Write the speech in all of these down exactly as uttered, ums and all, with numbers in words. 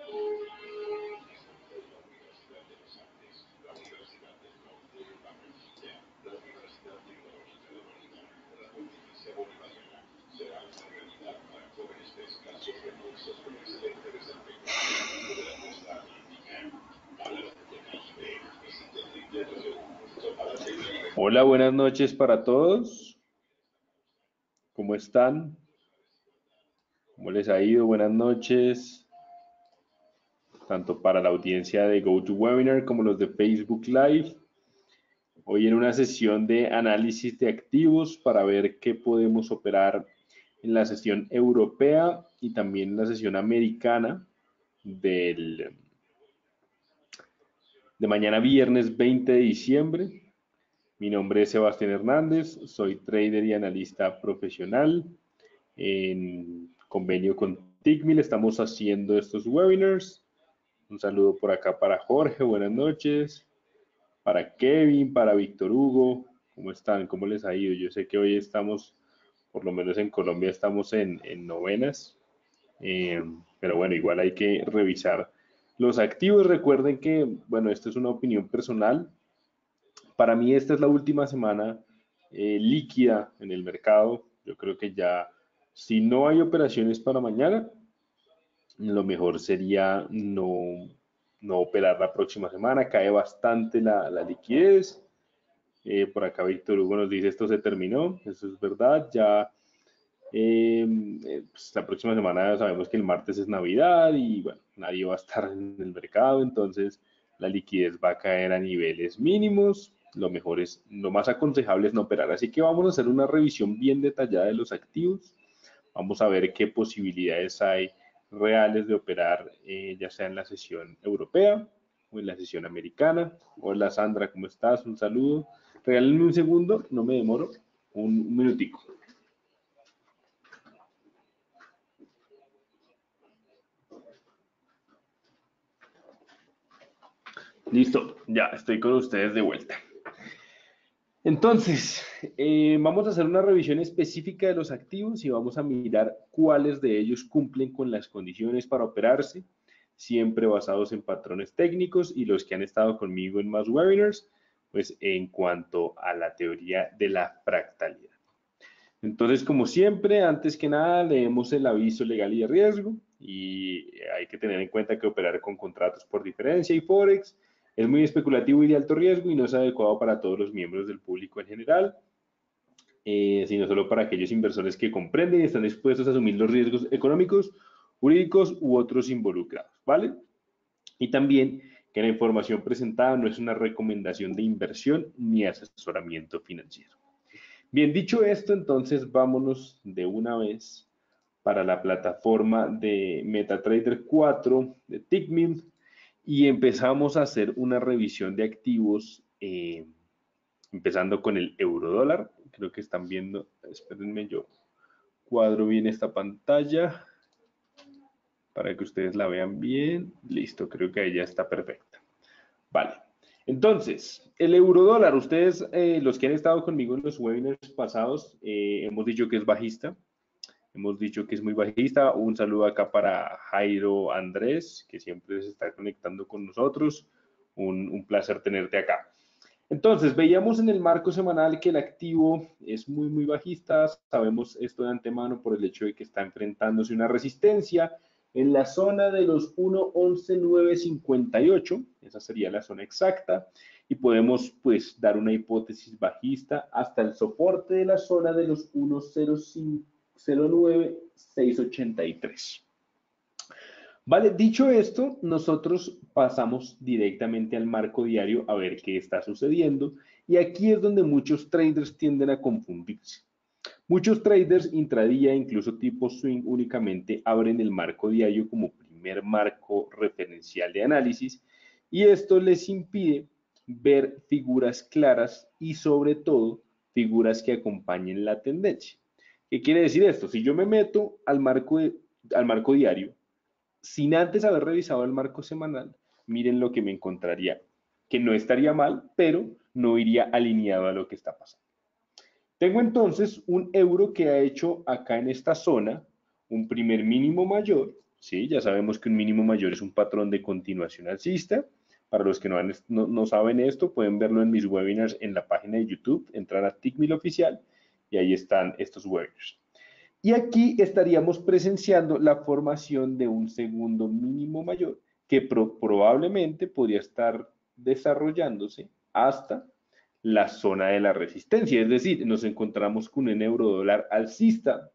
Hola, buenas noches para todos. ¿Cómo están? ¿Cómo les ha ido? Buenas noches, tanto para la audiencia de GoToWebinar como los de Facebook Live. Hoy en una sesión de análisis de activos para ver qué podemos operar en la sesión europea y también en la sesión americana del, de mañana viernes veinte de diciembre. Mi nombre es Sebastián Hernández, soy trader y analista profesional. En convenio con Tickmill estamos haciendo estos webinars. Un saludo por acá para Jorge, buenas noches. Para Kevin, para Víctor Hugo, ¿cómo están? ¿Cómo les ha ido? Yo sé que hoy estamos, por lo menos en Colombia, estamos en, en novenas. Eh, pero bueno, igual hay que revisar los activos. Recuerden que, bueno, esto es una opinión personal. Para mí esta es la última semana eh, líquida en el mercado. Yo creo que ya, si no hay operaciones para mañana, lo mejor sería no, no operar la próxima semana. Cae bastante la, la liquidez. Eh, por acá Víctor Hugo nos dice esto se terminó. Eso es verdad. Ya eh, eh, pues la próxima semana sabemos que el martes es Navidad y bueno, nadie va a estar en el mercado. Entonces la liquidez va a caer a niveles mínimos. Lo mejor es, lo más aconsejable es no operar. Así que vamos a hacer una revisión bien detallada de los activos. Vamos a ver qué posibilidades hay reales de operar, eh, ya sea en la sesión europea o en la sesión americana. Hola Sandra, ¿cómo estás? Un saludo. Regálenme un segundo, no me demoro, un, un minutico. Listo, ya estoy con ustedes de vuelta. Entonces, eh, vamos a hacer una revisión específica de los activos y vamos a mirar cuáles de ellos cumplen con las condiciones para operarse, siempre basados en patrones técnicos y los que han estado conmigo en más webinars, pues en cuanto a la teoría de la fractalidad. Entonces, como siempre, antes que nada, leemos el aviso legal y de riesgo y hay que tener en cuenta que operar con contratos por diferencia y Forex es muy especulativo y de alto riesgo y no es adecuado para todos los miembros del público en general, eh, sino solo para aquellos inversores que comprenden y están dispuestos a asumir los riesgos económicos, jurídicos u otros involucrados, ¿vale? Y también que la información presentada no es una recomendación de inversión ni asesoramiento financiero. Bien, dicho esto, entonces vámonos de una vez para la plataforma de MetaTrader cuatro de Tickmill y empezamos a hacer una revisión de activos, eh, empezando con el euro dólar. Creo que están viendo, espérenme, yo cuadro bien esta pantalla para que ustedes la vean bien. Listo, creo que ahí ya está perfecta. Vale. Entonces, el euro dólar, ustedes, eh, los que han estado conmigo en los webinars pasados, eh, hemos dicho que es bajista. Hemos dicho que es muy bajista. Un saludo acá para Jairo Andrés, que siempre se está conectando con nosotros. Un, un placer tenerte acá. Entonces, veíamos en el marco semanal que el activo es muy, muy bajista. Sabemos esto de antemano por el hecho de que está enfrentándose una resistencia en la zona de los uno once nueve cincuenta y ocho. Esa sería la zona exacta. Y podemos, pues, dar una hipótesis bajista hasta el soporte de la zona de los uno cero nueve seis ochenta y tres. Vale, dicho esto, nosotros pasamos directamente al marco diario a ver qué está sucediendo y aquí es donde muchos traders tienden a confundirse. Muchos traders intradía, incluso tipo swing, únicamente abren el marco diario como primer marco referencial de análisis y esto les impide ver figuras claras y sobre todo figuras que acompañen la tendencia. ¿Qué quiere decir esto? Si yo me meto al marco, de, al marco diario, sin antes haber revisado el marco semanal, miren lo que me encontraría, que no estaría mal, pero no iría alineado a lo que está pasando. Tengo entonces un euro que ha hecho acá en esta zona un primer mínimo mayor ¿sí? Ya sabemos que un mínimo mayor es un patrón de continuación alcista. Para los que no, han, no, no saben esto, pueden verlo en mis webinars en la página de YouTube, entrar a TICMIL oficial y ahí están estos webinars. Y aquí estaríamos presenciando la formación de un segundo mínimo mayor que pro probablemente podría estar desarrollándose hasta la zona de la resistencia. Es decir, nos encontramos con un eurodólar alcista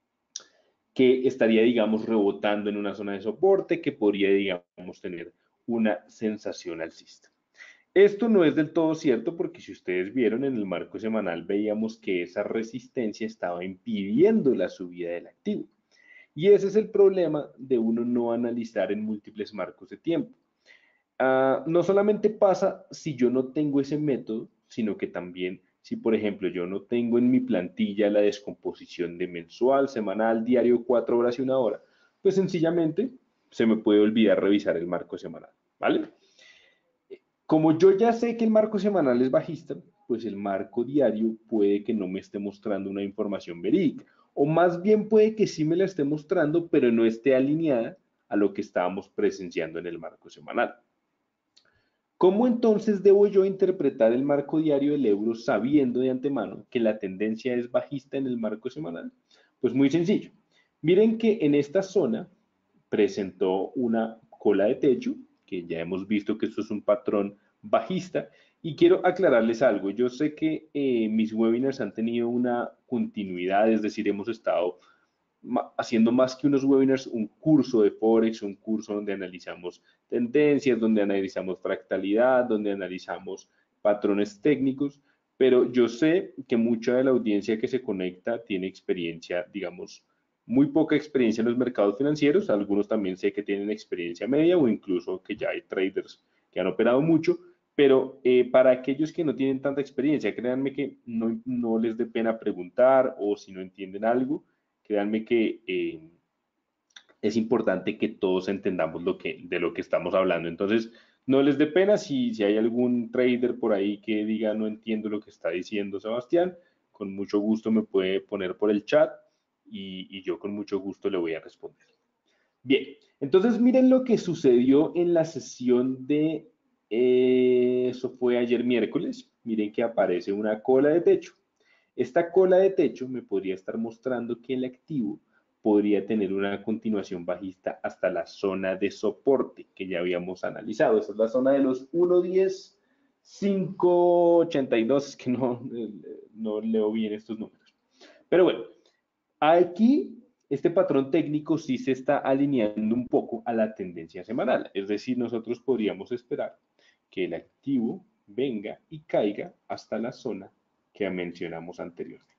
que estaría, digamos, rebotando en una zona de soporte que podría, digamos, tener una sensación alcista. Esto no es del todo cierto porque si ustedes vieron en el marco semanal veíamos que esa resistencia estaba impidiendo la subida del activo. Y ese es el problema de uno no analizar en múltiples marcos de tiempo. Uh, no solamente pasa si yo no tengo ese método, sino que también si, por ejemplo, yo no tengo en mi plantilla la descomposición de mensual, semanal, diario, cuatro horas y una hora, pues sencillamente se me puede olvidar revisar el marco semanal, ¿vale? Como yo ya sé que el marco semanal es bajista, pues el marco diario puede que no me esté mostrando una información verídica, o más bien puede que sí me la esté mostrando, pero no esté alineada a lo que estábamos presenciando en el marco semanal. ¿Cómo entonces debo yo interpretar el marco diario del euro sabiendo de antemano que la tendencia es bajista en el marco semanal? Pues muy sencillo. Miren que en esta zona presentó una cola de techo, que ya hemos visto que esto es un patrón bajista, y quiero aclararles algo. Yo sé que eh, mis webinars han tenido una continuidad, es decir, hemos estado haciendo más que unos webinars, un curso de Forex, un curso donde analizamos tendencias, donde analizamos fractalidad, donde analizamos patrones técnicos, pero yo sé que mucha de la audiencia que se conecta tiene experiencia, digamos, muy poca experiencia en los mercados financieros, algunos también sé que tienen experiencia media o incluso que ya hay traders que han operado mucho, pero eh, para aquellos que no tienen tanta experiencia, créanme que no, no les dé pena preguntar o si no entienden algo, créanme que eh, es importante que todos entendamos lo que, de lo que estamos hablando. Entonces, no les dé pena si, si hay algún trader por ahí que diga no entiendo lo que está diciendo Sebastián, con mucho gusto me puede poner por el chat y, y yo con mucho gusto le voy a responder. Bien, entonces miren lo que sucedió en la sesión de, eh, eso fue ayer miércoles, miren que aparece una cola de techo. Esta cola de techo me podría estar mostrando que el activo podría tener una continuación bajista hasta la zona de soporte que ya habíamos analizado. Esta es la zona de los uno diez, cinco ochenta y dos, es que no, no leo bien estos números. Pero bueno, aquí este patrón técnico sí se está alineando un poco a la tendencia semanal. Es decir, nosotros podríamos esperar que el activo venga y caiga hasta la zona que mencionamos anteriormente.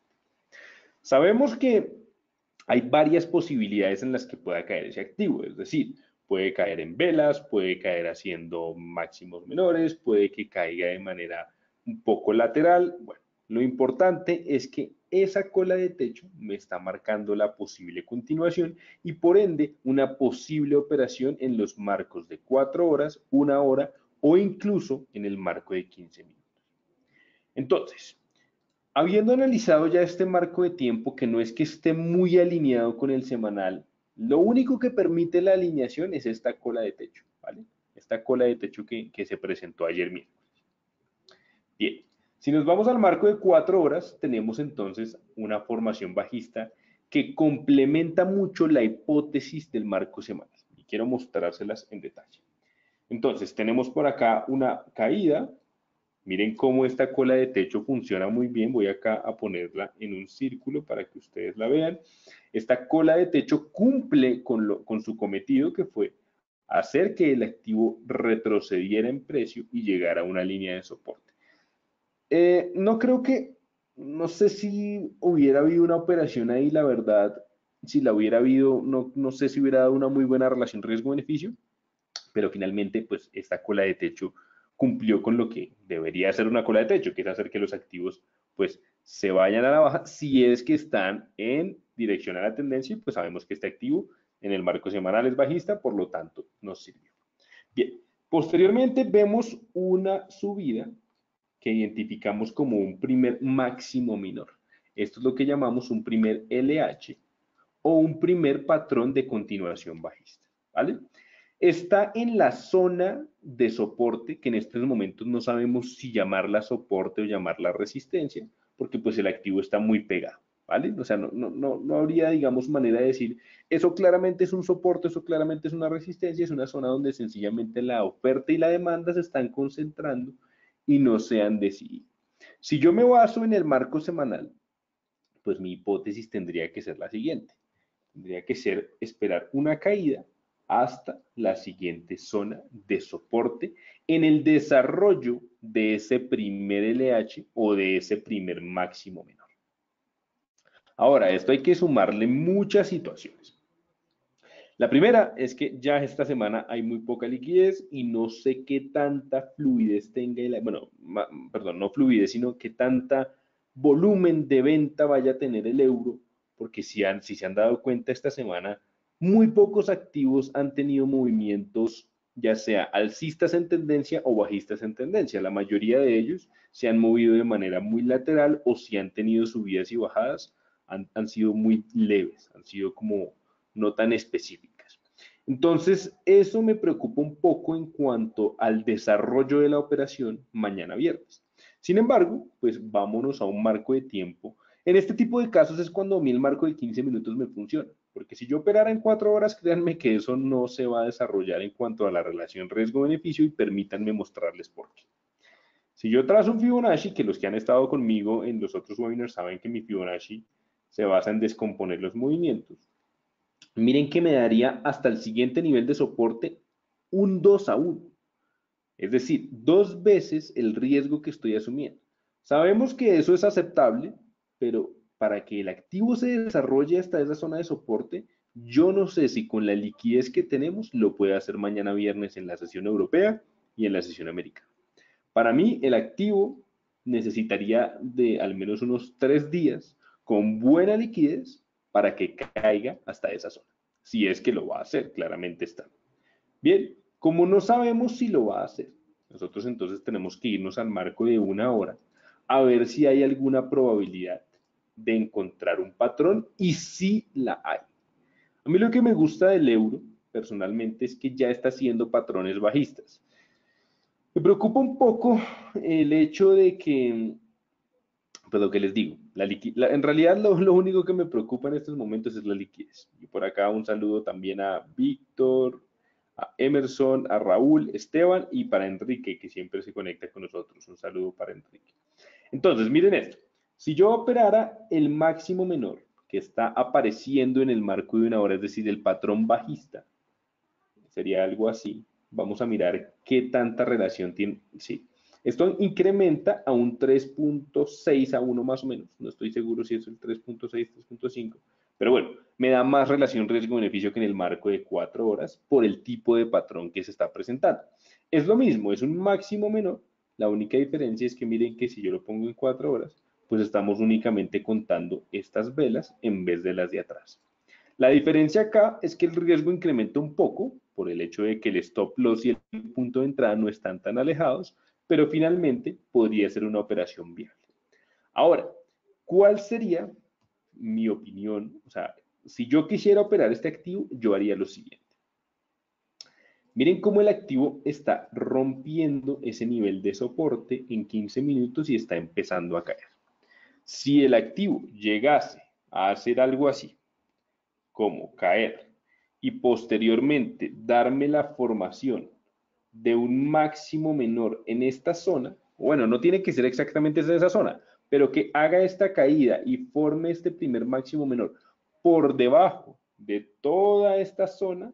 Sabemos que hay varias posibilidades en las que pueda caer ese activo, es decir, puede caer en velas, puede caer haciendo máximos menores, puede que caiga de manera un poco lateral. Bueno, lo importante es que esa cola de techo me está marcando la posible continuación y por ende una posible operación en los marcos de cuatro horas, una hora o incluso en el marco de quince minutos. Entonces, habiendo analizado ya este marco de tiempo que no es que esté muy alineado con el semanal, lo único que permite la alineación es esta cola de techo, ¿vale? Esta cola de techo que, que se presentó ayer mismo. Bien, si nos vamos al marco de cuatro horas, tenemos entonces una formación bajista que complementa mucho la hipótesis del marco semanal. Y quiero mostrárselas en detalle. Entonces, tenemos por acá una caída. Miren cómo esta cola de techo funciona muy bien. Voy acá a ponerla en un círculo para que ustedes la vean. Esta cola de techo cumple con, lo, con su cometido, que fue hacer que el activo retrocediera en precio y llegara a una línea de soporte. Eh, no creo que, no sé si hubiera habido una operación ahí, la verdad, si la hubiera habido, no, no sé si hubiera dado una muy buena relación riesgo-beneficio, pero finalmente, pues esta cola de techo cumplió con lo que debería ser una cola de techo, que es hacer que los activos, pues, se vayan a la baja si es que están en dirección a la tendencia, pues sabemos que este activo en el marco semanal es bajista, por lo tanto, nos sirvió. Bien, posteriormente vemos una subida que identificamos como un primer máximo menor. Esto es lo que llamamos un primer L H o un primer patrón de continuación bajista, ¿vale? Está en la zona de soporte, que en estos momentos no sabemos si llamarla soporte o llamarla resistencia, porque pues el activo está muy pegado, ¿vale? O sea, no, no, no, no habría, digamos, manera de decir, eso claramente es un soporte, eso claramente es una resistencia, es una zona donde sencillamente la oferta y la demanda se están concentrando y no se han decidido. Si yo me baso en el marco semanal, pues mi hipótesis tendría que ser la siguiente. Tendría que ser esperar una caída hasta la siguiente zona de soporte en el desarrollo de ese primer L H o de ese primer máximo menor. Ahora, a esto hay que sumarle muchas situaciones. La primera es que ya esta semana hay muy poca liquidez y no sé qué tanta fluidez tenga, el, bueno, ma, perdón, no fluidez, sino qué tanta volumen de venta vaya a tener el euro, porque si, han, si se han dado cuenta esta semana, muy pocos activos han tenido movimientos ya sea alcistas en tendencia o bajistas en tendencia. La mayoría de ellos se han movido de manera muy lateral o si han tenido subidas y bajadas, han, han sido muy leves, han sido como no tan específicas. Entonces, eso me preocupa un poco en cuanto al desarrollo de la operación mañana viernes. Sin embargo, pues vámonos a un marco de tiempo. En este tipo de casos es cuando a mí el marco de quince minutos me funciona, porque si yo operara en cuatro horas, créanme que eso no se va a desarrollar en cuanto a la relación riesgo-beneficio y permítanme mostrarles por qué. Si yo trazo un Fibonacci, que los que han estado conmigo en los otros webinars saben que mi Fibonacci se basa en descomponer los movimientos. Miren que me daría hasta el siguiente nivel de soporte un dos a uno. Es decir, dos veces el riesgo que estoy asumiendo. Sabemos que eso es aceptable, pero para que el activo se desarrolle hasta esa zona de soporte, yo no sé si con la liquidez que tenemos lo puede hacer mañana viernes en la sesión europea y en la sesión americana. Para mí, el activo necesitaría de al menos unos tres días con buena liquidez para que caiga hasta esa zona. Si es que lo va a hacer, claramente está. Bien, como no sabemos si lo va a hacer, nosotros entonces tenemos que irnos al marco de una hora a ver si hay alguna probabilidad de encontrar un patrón y si la hay. A mí lo que me gusta del euro, personalmente, es que ya está haciendo patrones bajistas. Me preocupa un poco el hecho de que, pues lo que les digo, la la, en realidad lo, lo único que me preocupa en estos momentos es la liquidez. Y por acá un saludo también a Víctor, a Emerson, a Raúl, Esteban y para Enrique, que siempre se conecta con nosotros. Un saludo para Enrique. Entonces, miren esto. Si yo operara el máximo menor que está apareciendo en el marco de una hora, es decir, el patrón bajista, sería algo así. Vamos a mirar qué tanta relación tiene. Sí. Esto incrementa a un tres punto seis a uno más o menos. No estoy seguro si es el tres punto seis, tres punto cinco. Pero bueno, me da más relación riesgo-beneficio que en el marco de cuatro horas por el tipo de patrón que se está presentando. Es lo mismo, es un máximo menor. La única diferencia es que miren que si yo lo pongo en cuatro horas, pues estamos únicamente contando estas velas en vez de las de atrás. La diferencia acá es que el riesgo incrementa un poco por el hecho de que el stop loss y el punto de entrada no están tan alejados, pero finalmente podría ser una operación viable. Ahora, ¿cuál sería mi opinión? O sea, si yo quisiera operar este activo, yo haría lo siguiente. Miren cómo el activo está rompiendo ese nivel de soporte en quince minutos y está empezando a caer. Si el activo llegase a hacer algo así, como caer y posteriormente darme la formación de un máximo menor en esta zona, bueno, no tiene que ser exactamente en esa zona, pero que haga esta caída y forme este primer máximo menor por debajo de toda esta zona,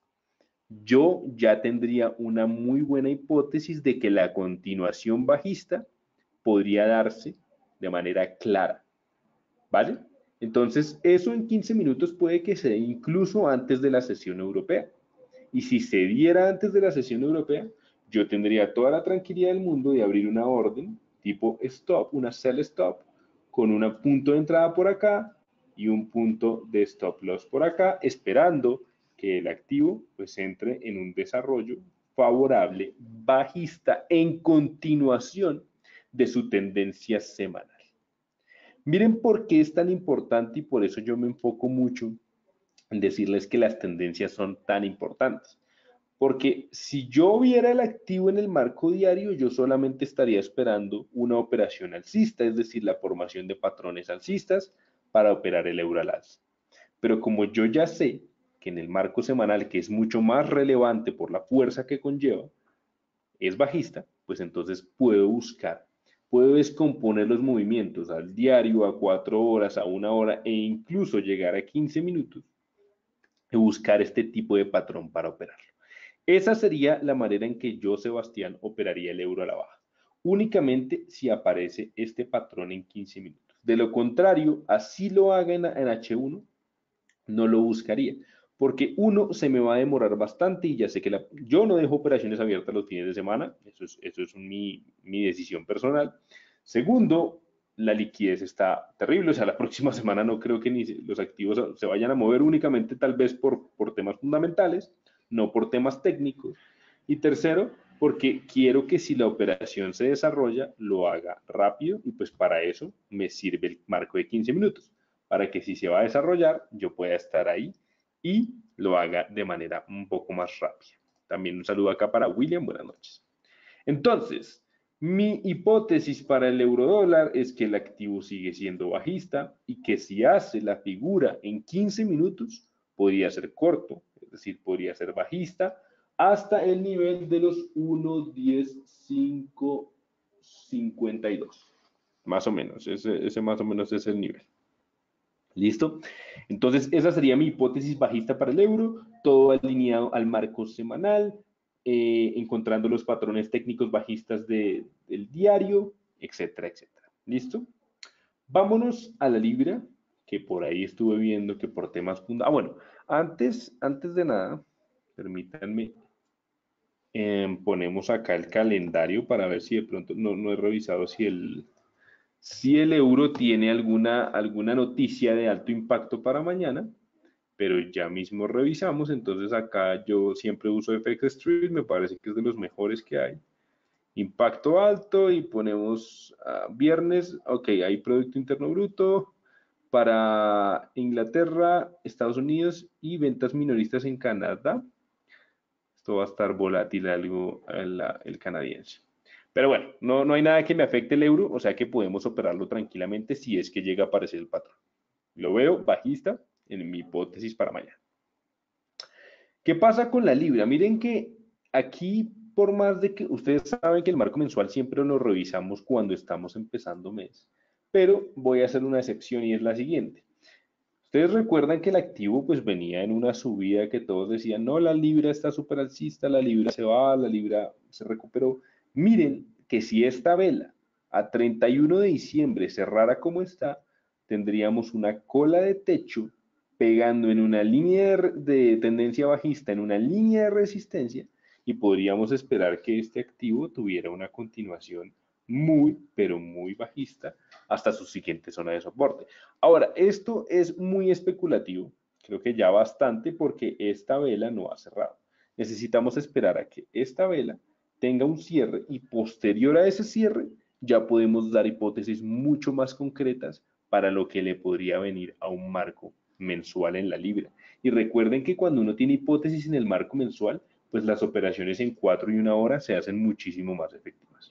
yo ya tendría una muy buena hipótesis de que la continuación bajista podría darse de manera clara, ¿vale? Entonces, eso en quince minutos puede que se dé incluso antes de la sesión europea. Y si se diera antes de la sesión europea, yo tendría toda la tranquilidad del mundo de abrir una orden tipo stop, una sell stop, con un punto de entrada por acá y un punto de stop loss por acá, esperando que el activo pues entre en un desarrollo favorable bajista en continuación de su tendencia semanal. Miren por qué es tan importante y por eso yo me enfoco mucho decirles que las tendencias son tan importantes. Porque si yo viera el activo en el marco diario, yo solamente estaría esperando una operación alcista, es decir, la formación de patrones alcistas para operar el euro al alza. Pero como yo ya sé que en el marco semanal, que es mucho más relevante por la fuerza que conlleva, es bajista, pues entonces puedo buscar, puedo descomponer los movimientos al diario, a cuatro horas, a una hora e incluso llegar a quince minutos y buscar este tipo de patrón para operarlo. Esa sería la manera en que yo, Sebastián, operaría el euro a la baja. Únicamente si aparece este patrón en quince minutos. De lo contrario, así lo haga en, en H uno, no lo buscaría. Porque uno, se me va a demorar bastante y ya sé que la, yo no dejo operaciones abiertas los fines de semana. Eso es, eso es mi, mi decisión personal. Segundo, la liquidez está terrible. O sea, la próxima semana no creo que ni los activos se vayan a mover únicamente tal vez por, por temas fundamentales, no por temas técnicos. Y tercero, porque quiero que si la operación se desarrolla, lo haga rápido y pues para eso me sirve el marco de quince minutos, para que si se va a desarrollar, yo pueda estar ahí y lo haga de manera un poco más rápida. También un saludo acá para William, buenas noches. Entonces, mi hipótesis para el eurodólar es que el activo sigue siendo bajista y que si hace la figura en quince minutos, podría ser corto, es decir, podría ser bajista, hasta el nivel de los uno diez cinco cincuenta y dos. Más o menos, ese, ese más o menos es el nivel. ¿Listo? Entonces, esa sería mi hipótesis bajista para el euro, todo alineado al marco semanal, eh, encontrando los patrones técnicos bajistas de, del diario, etcétera, etcétera. ¿Listo? Vámonos a la libra, que por ahí estuve viendo que por temas fundamentales. Ah, bueno, antes, antes de nada, permítanme, eh, ponemos acá el calendario para ver si de pronto, no, no he revisado si el, si el euro tiene alguna, alguna noticia de alto impacto para mañana, pero ya mismo revisamos. Entonces acá yo siempre uso F X Street, me parece que es de los mejores que hay. Impacto alto y ponemos uh, viernes, ok, hay Producto Interno Bruto para Inglaterra, Estados Unidos y ventas minoristas en Canadá. Esto va a estar volátil algo el, el canadiense. Pero bueno, no, no hay nada que me afecte el euro, o sea que podemos operarlo tranquilamente si es que llega a aparecer el patrón. Lo veo bajista en mi hipótesis para mañana. ¿Qué pasa con la libra? Miren que aquí, por más de que ustedes saben que el marco mensual siempre lo revisamos cuando estamos empezando mes, pero voy a hacer una excepción y es la siguiente. Ustedes recuerdan que el activo pues venía en una subida que todos decían, no, la libra está súper alcista, la libra se va, la libra se recuperó. Miren que si esta vela a treinta y uno de diciembre cerrara como está, tendríamos una cola de techo pegando en una línea de tendencia bajista, en una línea de resistencia, y podríamos esperar que este activo tuviera una continuación muy, pero muy bajista hasta su siguiente zona de soporte. Ahora, esto es muy especulativo, creo que ya bastante porque esta vela no ha cerrado. Necesitamos esperar a que esta vela tenga un cierre y posterior a ese cierre ya podemos dar hipótesis mucho más concretas para lo que le podría venir a un marco mensual en la libra. Y recuerden que cuando uno tiene hipótesis en el marco mensual, pues las operaciones en cuatro y una hora se hacen muchísimo más efectivas.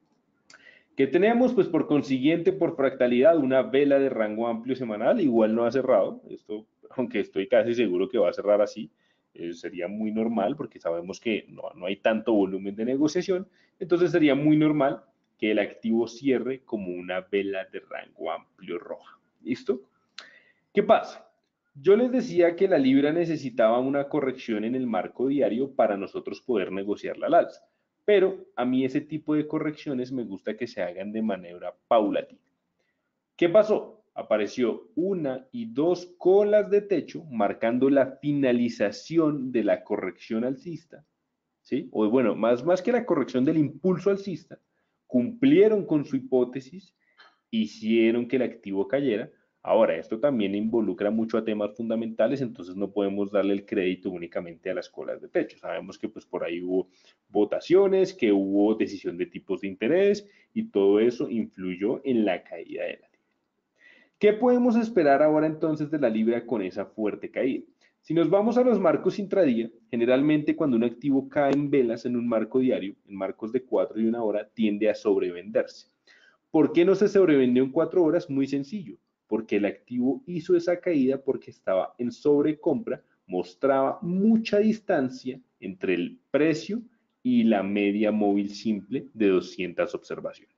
¿Qué tenemos? Pues por consiguiente, por fractalidad, una vela de rango amplio semanal, igual no ha cerrado, esto, aunque estoy casi seguro que va a cerrar así, eh, sería muy normal porque sabemos que no, no hay tanto volumen de negociación, entonces sería muy normal que el activo cierre como una vela de rango amplio roja. ¿Listo? ¿Qué pasa? Yo les decía que la libra necesitaba una corrección en el marco diario para nosotros poder negociarla al alza, pero a mí ese tipo de correcciones me gusta que se hagan de manera paulatina. ¿Qué pasó? Apareció una y dos colas de techo marcando la finalización de la corrección alcista, ¿sí? O bueno, más, más que la corrección del impulso alcista, cumplieron con su hipótesis, hicieron que el activo cayera. Ahora, esto también involucra mucho a temas fundamentales, entonces no podemos darle el crédito únicamente a las colas de techo. Sabemos que pues por ahí hubo votaciones, que hubo decisión de tipos de interés y todo eso influyó en la caída de la libra. ¿Qué podemos esperar ahora entonces de la libra con esa fuerte caída? Si nos vamos a los marcos intradía, generalmente cuando un activo cae en velas en un marco diario, en marcos de cuatro y una hora, tiende a sobrevenderse. ¿Por qué no se sobrevendió en cuatro horas? Muy sencillo, porque el activo hizo esa caída porque estaba en sobrecompra, mostraba mucha distancia entre el precio y la media móvil simple de doscientas observaciones.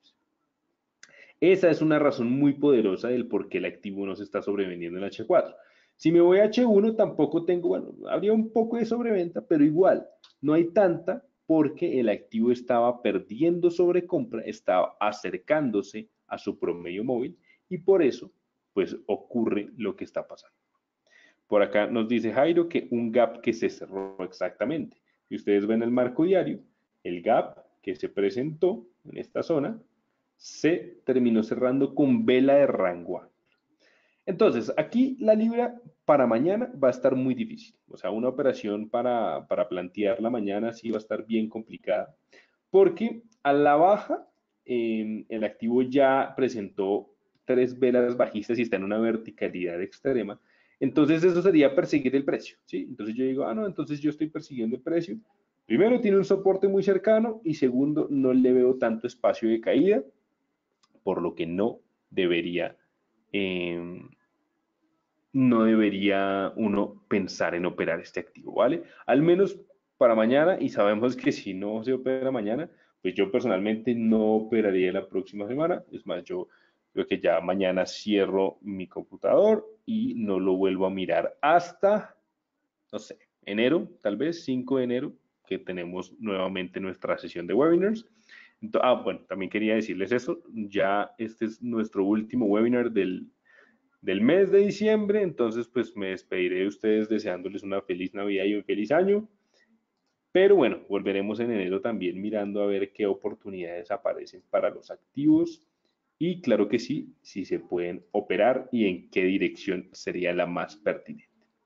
Esa es una razón muy poderosa del por qué el activo no se está sobrevendiendo en H cuatro. Si me voy a H uno, tampoco tengo, bueno, habría un poco de sobreventa, pero igual, no hay tanta porque el activo estaba perdiendo sobrecompra, estaba acercándose a su promedio móvil y por eso, pues, ocurre lo que está pasando. Por acá nos dice Jairo que un gap que se cerró exactamente. Y ustedes ven el marco diario, el gap que se presentó en esta zona se terminó cerrando con vela de rango A. Entonces, aquí la libra para mañana va a estar muy difícil. O sea, una operación para, para plantearla mañana sí va a estar bien complicada. Porque a la baja, eh, el activo ya presentó tres velas bajistas y está en una verticalidad extrema. Entonces, eso sería perseguir el precio, ¿sí? Entonces yo digo, ah, no, entonces yo estoy persiguiendo el precio. Primero, tiene un soporte muy cercano y segundo, no le veo tanto espacio de caída, por lo que no debería... Eh, no debería uno pensar en operar este activo, ¿vale? Al menos para mañana, y sabemos que si no se opera mañana, pues yo personalmente no operaría la próxima semana. Es más, yo creo que ya mañana cierro mi computador y no lo vuelvo a mirar hasta, no sé, enero, tal vez cinco de enero, que tenemos nuevamente nuestra sesión de webinars. Entonces, ah, bueno, también quería decirles eso, ya este es nuestro último webinar del del mes de diciembre, entonces pues me despediré de ustedes deseándoles una feliz Navidad y un feliz año, pero bueno, volveremos en enero también mirando a ver qué oportunidades aparecen para los activos y claro que sí, si se pueden operar y en qué dirección sería la más pertinente.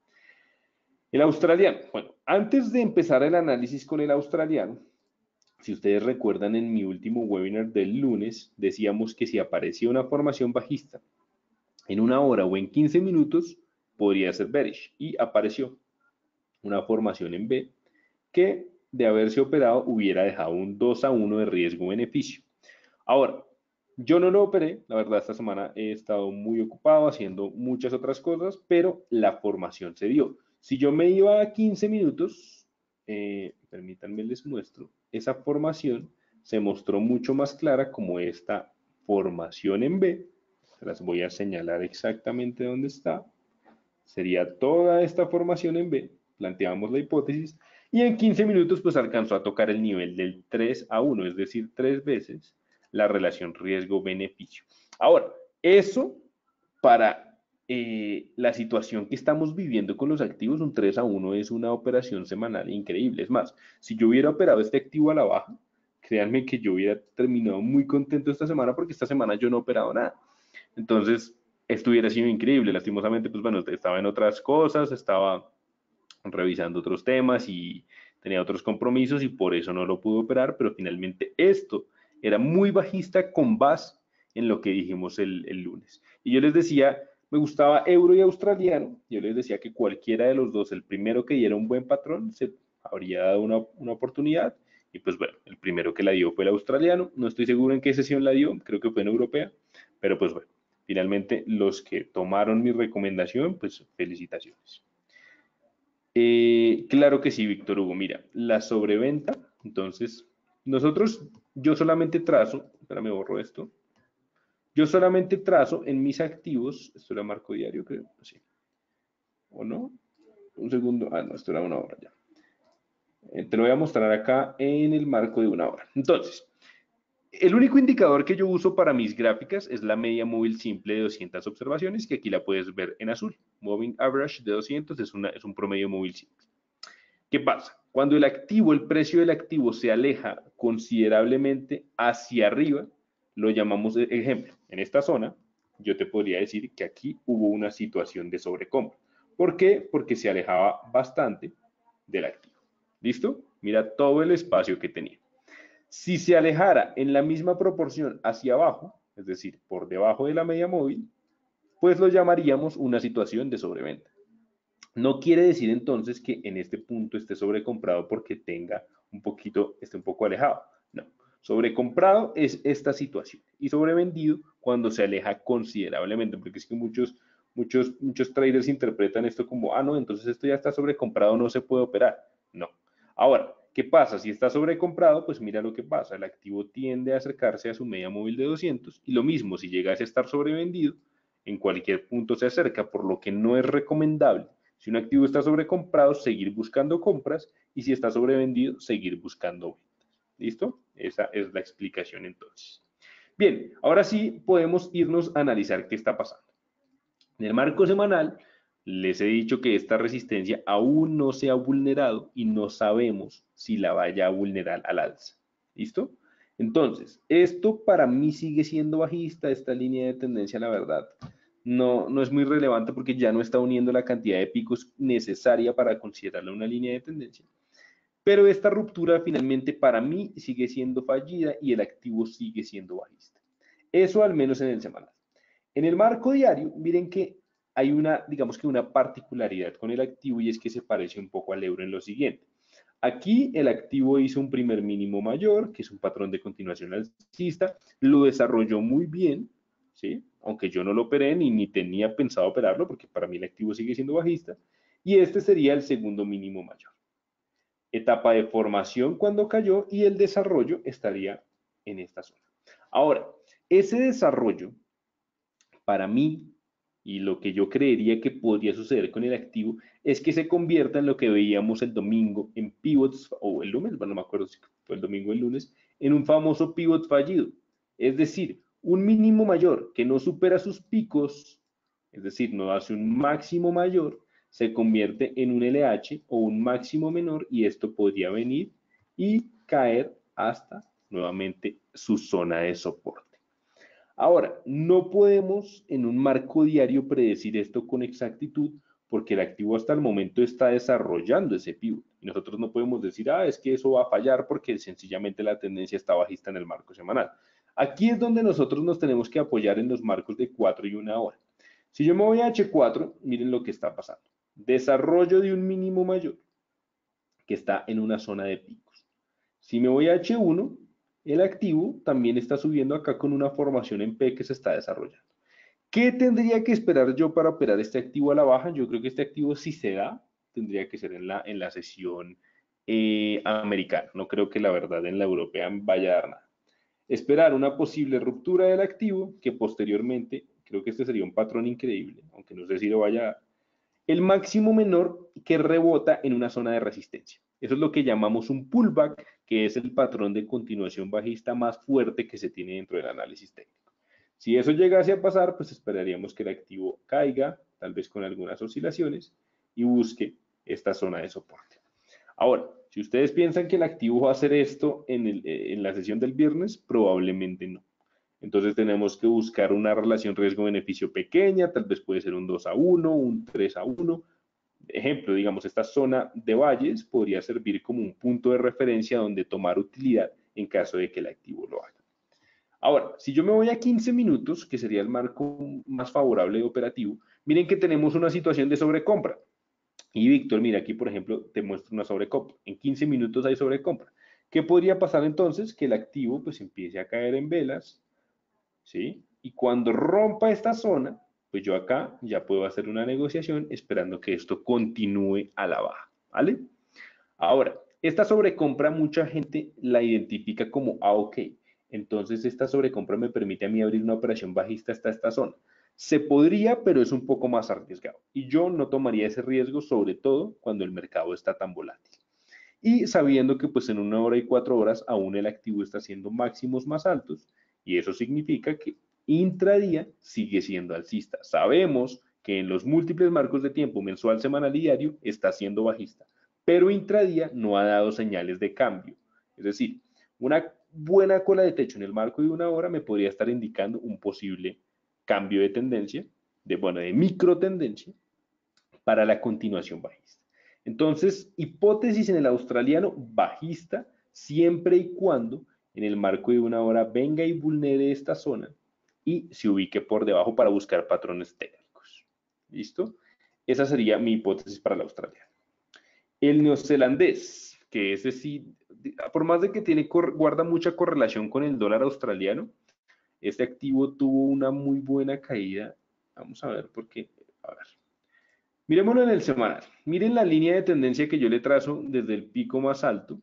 El australiano, bueno, antes de empezar el análisis con el australiano, si ustedes recuerdan en mi último webinar del lunes, decíamos que si aparecía una formación bajista en una hora o en quince minutos podría ser bearish y apareció una formación en B que de haberse operado hubiera dejado un dos a uno de riesgo-beneficio. Ahora, yo no lo operé, la verdad esta semana he estado muy ocupado haciendo muchas otras cosas, pero la formación se dio. Si yo me iba a quince minutos, eh, permítanme les muestro, esa formación se mostró mucho más clara como esta formación en B. Se las voy a señalar exactamente dónde está. Sería toda esta formación en B, planteamos la hipótesis, y en quince minutos pues alcanzó a tocar el nivel del tres a uno, es decir, tres veces la relación riesgo-beneficio. Ahora, eso para eh, la situación que estamos viviendo con los activos, un tres a uno es una operación semanal increíble. Es más, si yo hubiera operado este activo a la baja, créanme que yo hubiera terminado muy contento esta semana porque esta semana yo no he operado nada. Entonces, esto hubiera sido increíble. Lastimosamente, pues bueno, estaba en otras cosas, estaba revisando otros temas y tenía otros compromisos y por eso no lo pude operar, pero finalmente esto era muy bajista con base en lo que dijimos el, el lunes. Y yo les decía, me gustaba euro y australiano, yo les decía que cualquiera de los dos, el primero que diera un buen patrón, se habría dado una, una oportunidad. Y pues bueno, el primero que la dio fue el australiano, no estoy seguro en qué sesión la dio, creo que fue en europea, pero pues bueno, finalmente los que tomaron mi recomendación, pues felicitaciones. Eh, claro que sí, Víctor Hugo. Mira, la sobreventa, entonces, nosotros, yo solamente trazo, espérame, borro esto. Yo solamente trazo en mis activos, esto era marco diario, creo, sí. ¿O no? Un segundo, ah, no, esto era una hora ya. Eh, te lo voy a mostrar acá en el marco de una hora. Entonces, el único indicador que yo uso para mis gráficas es la media móvil simple de doscientas observaciones, que aquí la puedes ver en azul. Moving Average de doscientos es, una, es un promedio móvil simple. ¿Qué pasa? Cuando el activo, el precio del activo se aleja considerablemente hacia arriba, lo llamamos ejemplo. En esta zona, yo te podría decir que aquí hubo una situación de sobrecompra. ¿Por qué? Porque se alejaba bastante del activo. ¿Listo? Mira todo el espacio que tenía. Si se alejara en la misma proporción hacia abajo, es decir, por debajo de la media móvil, pues lo llamaríamos una situación de sobreventa. No quiere decir entonces que en este punto esté sobrecomprado porque tenga un poquito, esté un poco alejado. No. Sobrecomprado es esta situación y sobrevendido cuando se aleja considerablemente, porque es que muchos, muchos, muchos traders interpretan esto como, ah, no, entonces esto ya está sobrecomprado, no se puede operar. No. Ahora, ¿qué pasa? Si está sobrecomprado, pues mira lo que pasa. El activo tiende a acercarse a su media móvil de doscientos y lo mismo, si llegase a estar sobrevendido, en cualquier punto se acerca, por lo que no es recomendable. Si un activo está sobrecomprado, seguir buscando compras y si está sobrevendido, seguir buscando ventas. ¿Listo? Esa es la explicación entonces. Bien, ahora sí podemos irnos a analizar qué está pasando. En el marco semanal, les he dicho que esta resistencia aún no se ha vulnerado y no sabemos si la vaya a vulnerar al alza. ¿Listo? Entonces, esto para mí sigue siendo bajista, esta línea de tendencia, la verdad. No, no es muy relevante porque ya no está uniendo la cantidad de picos necesaria para considerarla una línea de tendencia. Pero esta ruptura finalmente para mí sigue siendo fallida y el activo sigue siendo bajista. Eso al menos en el semanal. En el marco diario, miren que hay una, digamos que una particularidad con el activo y es que se parece un poco al euro en lo siguiente. Aquí el activo hizo un primer mínimo mayor, que es un patrón de continuación alcista, lo desarrolló muy bien, ¿sí? Aunque yo no lo operé ni, ni tenía pensado operarlo, porque para mí el activo sigue siendo bajista, y este sería el segundo mínimo mayor. Etapa de formación cuando cayó y el desarrollo estaría en esta zona. Ahora, ese desarrollo, para mí, y lo que yo creería que podría suceder con el activo, es que se convierta en lo que veíamos el domingo en pivots, o el lunes, bueno, no me acuerdo si fue el domingo o el lunes, en un famoso pivot fallido. Es decir, un mínimo mayor que no supera sus picos, es decir, no hace un máximo mayor, se convierte en un L H o un máximo menor y esto podría venir y caer hasta nuevamente su zona de soporte. Ahora, no podemos en un marco diario predecir esto con exactitud porque el activo hasta el momento está desarrollando ese pivot. Y nosotros no podemos decir, ah, es que eso va a fallar porque sencillamente la tendencia está bajista en el marco semanal. Aquí es donde nosotros nos tenemos que apoyar en los marcos de cuatro y una hora. Si yo me voy a H cuatro, miren lo que está pasando. Desarrollo de un mínimo mayor que está en una zona de picos. Si me voy a H uno, el activo también está subiendo acá con una formación en P que se está desarrollando. ¿Qué tendría que esperar yo para operar este activo a la baja? Yo creo que este activo, si se da, tendría que ser en la, en la sesión eh, americana. No creo que la verdad en la europea vaya a dar nada. Esperar una posible ruptura del activo, que posteriormente, creo que este sería un patrón increíble, aunque no sé si lo vaya a dar. El máximo menor que rebota en una zona de resistencia. Eso es lo que llamamos un pullback, que es el patrón de continuación bajista más fuerte que se tiene dentro del análisis técnico. Si eso llegase a pasar, pues esperaríamos que el activo caiga, tal vez con algunas oscilaciones, y busque esta zona de soporte. Ahora, si ustedes piensan que el activo va a hacer esto en, el, en la sesión del viernes, probablemente no. Entonces tenemos que buscar una relación riesgo-beneficio pequeña, tal vez puede ser un dos a uno, un tres a uno. Ejemplo, digamos, esta zona de valles podría servir como un punto de referencia donde tomar utilidad en caso de que el activo lo haga. Ahora, si yo me voy a quince minutos, que sería el marco más favorable de operativo, miren que tenemos una situación de sobrecompra. Y Víctor, mira, aquí por ejemplo te muestro una sobrecompra. En quince minutos hay sobrecompra. ¿Qué podría pasar entonces? Que el activo pues empiece a caer en velas, ¿sí? Y cuando rompa esta zona, pues yo acá ya puedo hacer una negociación esperando que esto continúe a la baja, ¿vale? Ahora, esta sobrecompra mucha gente la identifica como, ah, ok, entonces esta sobrecompra me permite a mí abrir una operación bajista hasta esta zona. Se podría, pero es un poco más arriesgado. Y yo no tomaría ese riesgo, sobre todo cuando el mercado está tan volátil. Y sabiendo que pues en una hora y cuatro horas aún el activo está haciendo máximos más altos y eso significa que intradía sigue siendo alcista. Sabemos que en los múltiples marcos de tiempo mensual, semanal y diario está siendo bajista, pero intradía no ha dado señales de cambio. Es decir, una buena cola de techo en el marco de una hora me podría estar indicando un posible cambio de tendencia, de, bueno, de micro tendencia para la continuación bajista. Entonces, hipótesis en el australiano bajista, siempre y cuando en el marco de una hora venga y vulnere esta zona y se ubique por debajo para buscar patrones técnicos. ¿Listo? Esa sería mi hipótesis para el australiano. El neozelandés, que ese sí, por más de que tiene, guarda mucha correlación con el dólar australiano, este activo tuvo una muy buena caída. Vamos a ver por qué. A ver. Miremoslo en el semanal. Miren la línea de tendencia que yo le trazo desde el pico más alto.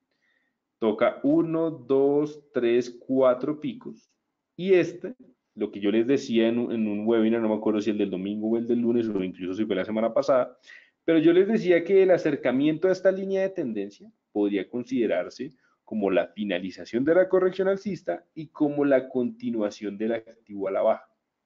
Toca uno, dos, tres, cuatro picos. Y este, lo que yo les decía en un, en un webinar, no me acuerdo si el del domingo o el del lunes, o incluso si fue la semana pasada, pero yo les decía que el acercamiento a esta línea de tendencia podría considerarse como la finalización de la corrección alcista y como la continuación del activo a la baja.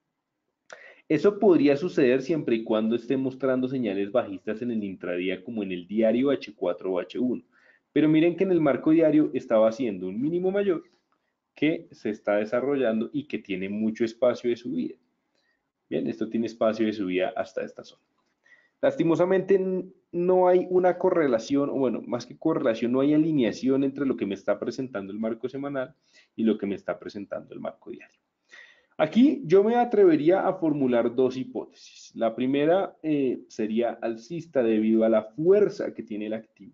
Eso podría suceder siempre y cuando esté mostrando señales bajistas en el intradía como en el diario H cuatro o H uno. Pero miren que en el marco diario estaba haciendo un mínimo mayor que se está desarrollando y que tiene mucho espacio de subida. Bien, esto tiene espacio de subida hasta esta zona. Lastimosamente no hay una correlación, o bueno, más que correlación, no hay alineación entre lo que me está presentando el marco semanal y lo que me está presentando el marco diario. Aquí yo me atrevería a formular dos hipótesis. La primera eh, sería alcista debido a la fuerza que tiene el activo.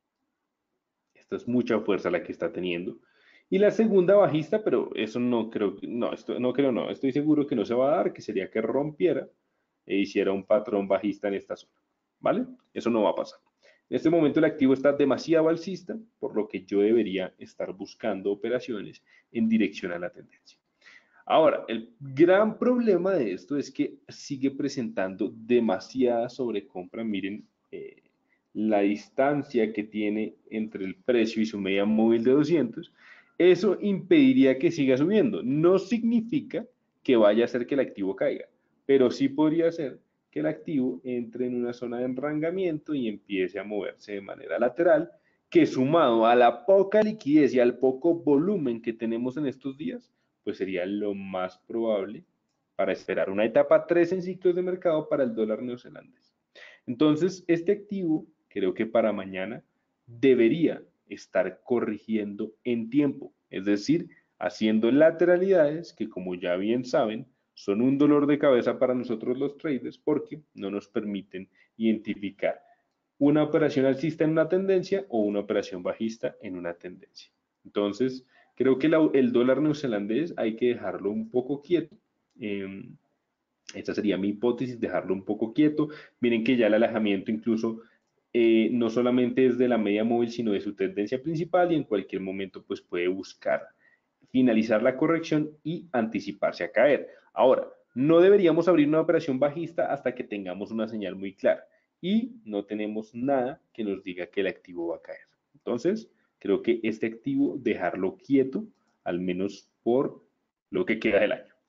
Esta es mucha fuerza la que está teniendo. Y la segunda bajista, pero eso no creo, no, esto, no creo, no, estoy seguro que no se va a dar, que sería que rompiera e hiciera un patrón bajista en esta zona, ¿vale? Eso no va a pasar. En este momento el activo está demasiado alcista, por lo que yo debería estar buscando operaciones en dirección a la tendencia. Ahora, el gran problema de esto es que sigue presentando demasiada sobrecompra. Miren eh, la distancia que tiene entre el precio y su media móvil de doscientos. Eso impediría que siga subiendo. No significa que vaya a hacer que el activo caiga, pero sí podría ser que el activo entre en una zona de enrangamiento y empiece a moverse de manera lateral, que sumado a la poca liquidez y al poco volumen que tenemos en estos días, pues sería lo más probable para esperar una etapa tres en ciclos de mercado para el dólar neozelandés. Entonces, este activo creo que para mañana debería estar corrigiendo en tiempo, es decir, haciendo lateralidades que, como ya bien saben, son un dolor de cabeza para nosotros los traders porque no nos permiten identificar una operación alcista en una tendencia o una operación bajista en una tendencia. Entonces, creo que la, el dólar neozelandés hay que dejarlo un poco quieto. Eh, esta sería mi hipótesis, dejarlo un poco quieto. Miren que ya el alejamiento incluso eh, no solamente es de la media móvil, sino de su tendencia principal y en cualquier momento pues puede buscar finalizar la corrección y anticiparse a caer. Ahora, no deberíamos abrir una operación bajista hasta que tengamos una señal muy clara y no tenemos nada que nos diga que el activo va a caer. Entonces, creo que este activo dejarlo quieto, al menos por lo que queda del año.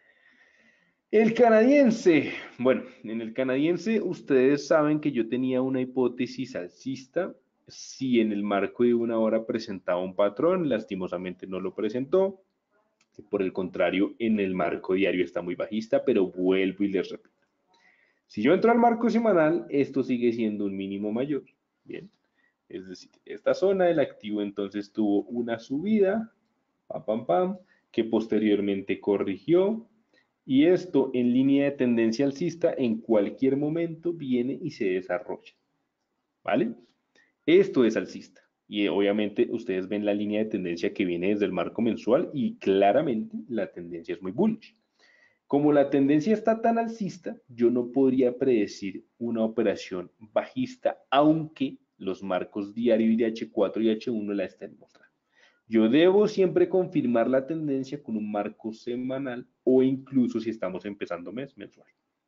El canadiense, bueno, en el canadiense ustedes saben que yo tenía una hipótesis alcista, si en el marco de una hora presentaba un patrón, lastimosamente no lo presentó, por el contrario, en el marco diario está muy bajista, pero vuelvo y les repito. Si yo entro al marco semanal, esto sigue siendo un mínimo mayor, bien, es decir, esta zona del activo entonces tuvo una subida, pam, pam, pam, que posteriormente corrigió, y esto en línea de tendencia alcista en cualquier momento viene y se desarrolla, ¿vale? Esto es alcista. Y obviamente ustedes ven la línea de tendencia que viene desde el marco mensual y claramente la tendencia es muy bullish. Como la tendencia está tan alcista, yo no podría predecir una operación bajista, aunque los marcos diario y de H cuatro y H uno la estén mostrando. Yo debo siempre confirmar la tendencia con un marco semanal o incluso si estamos empezando mes mensual.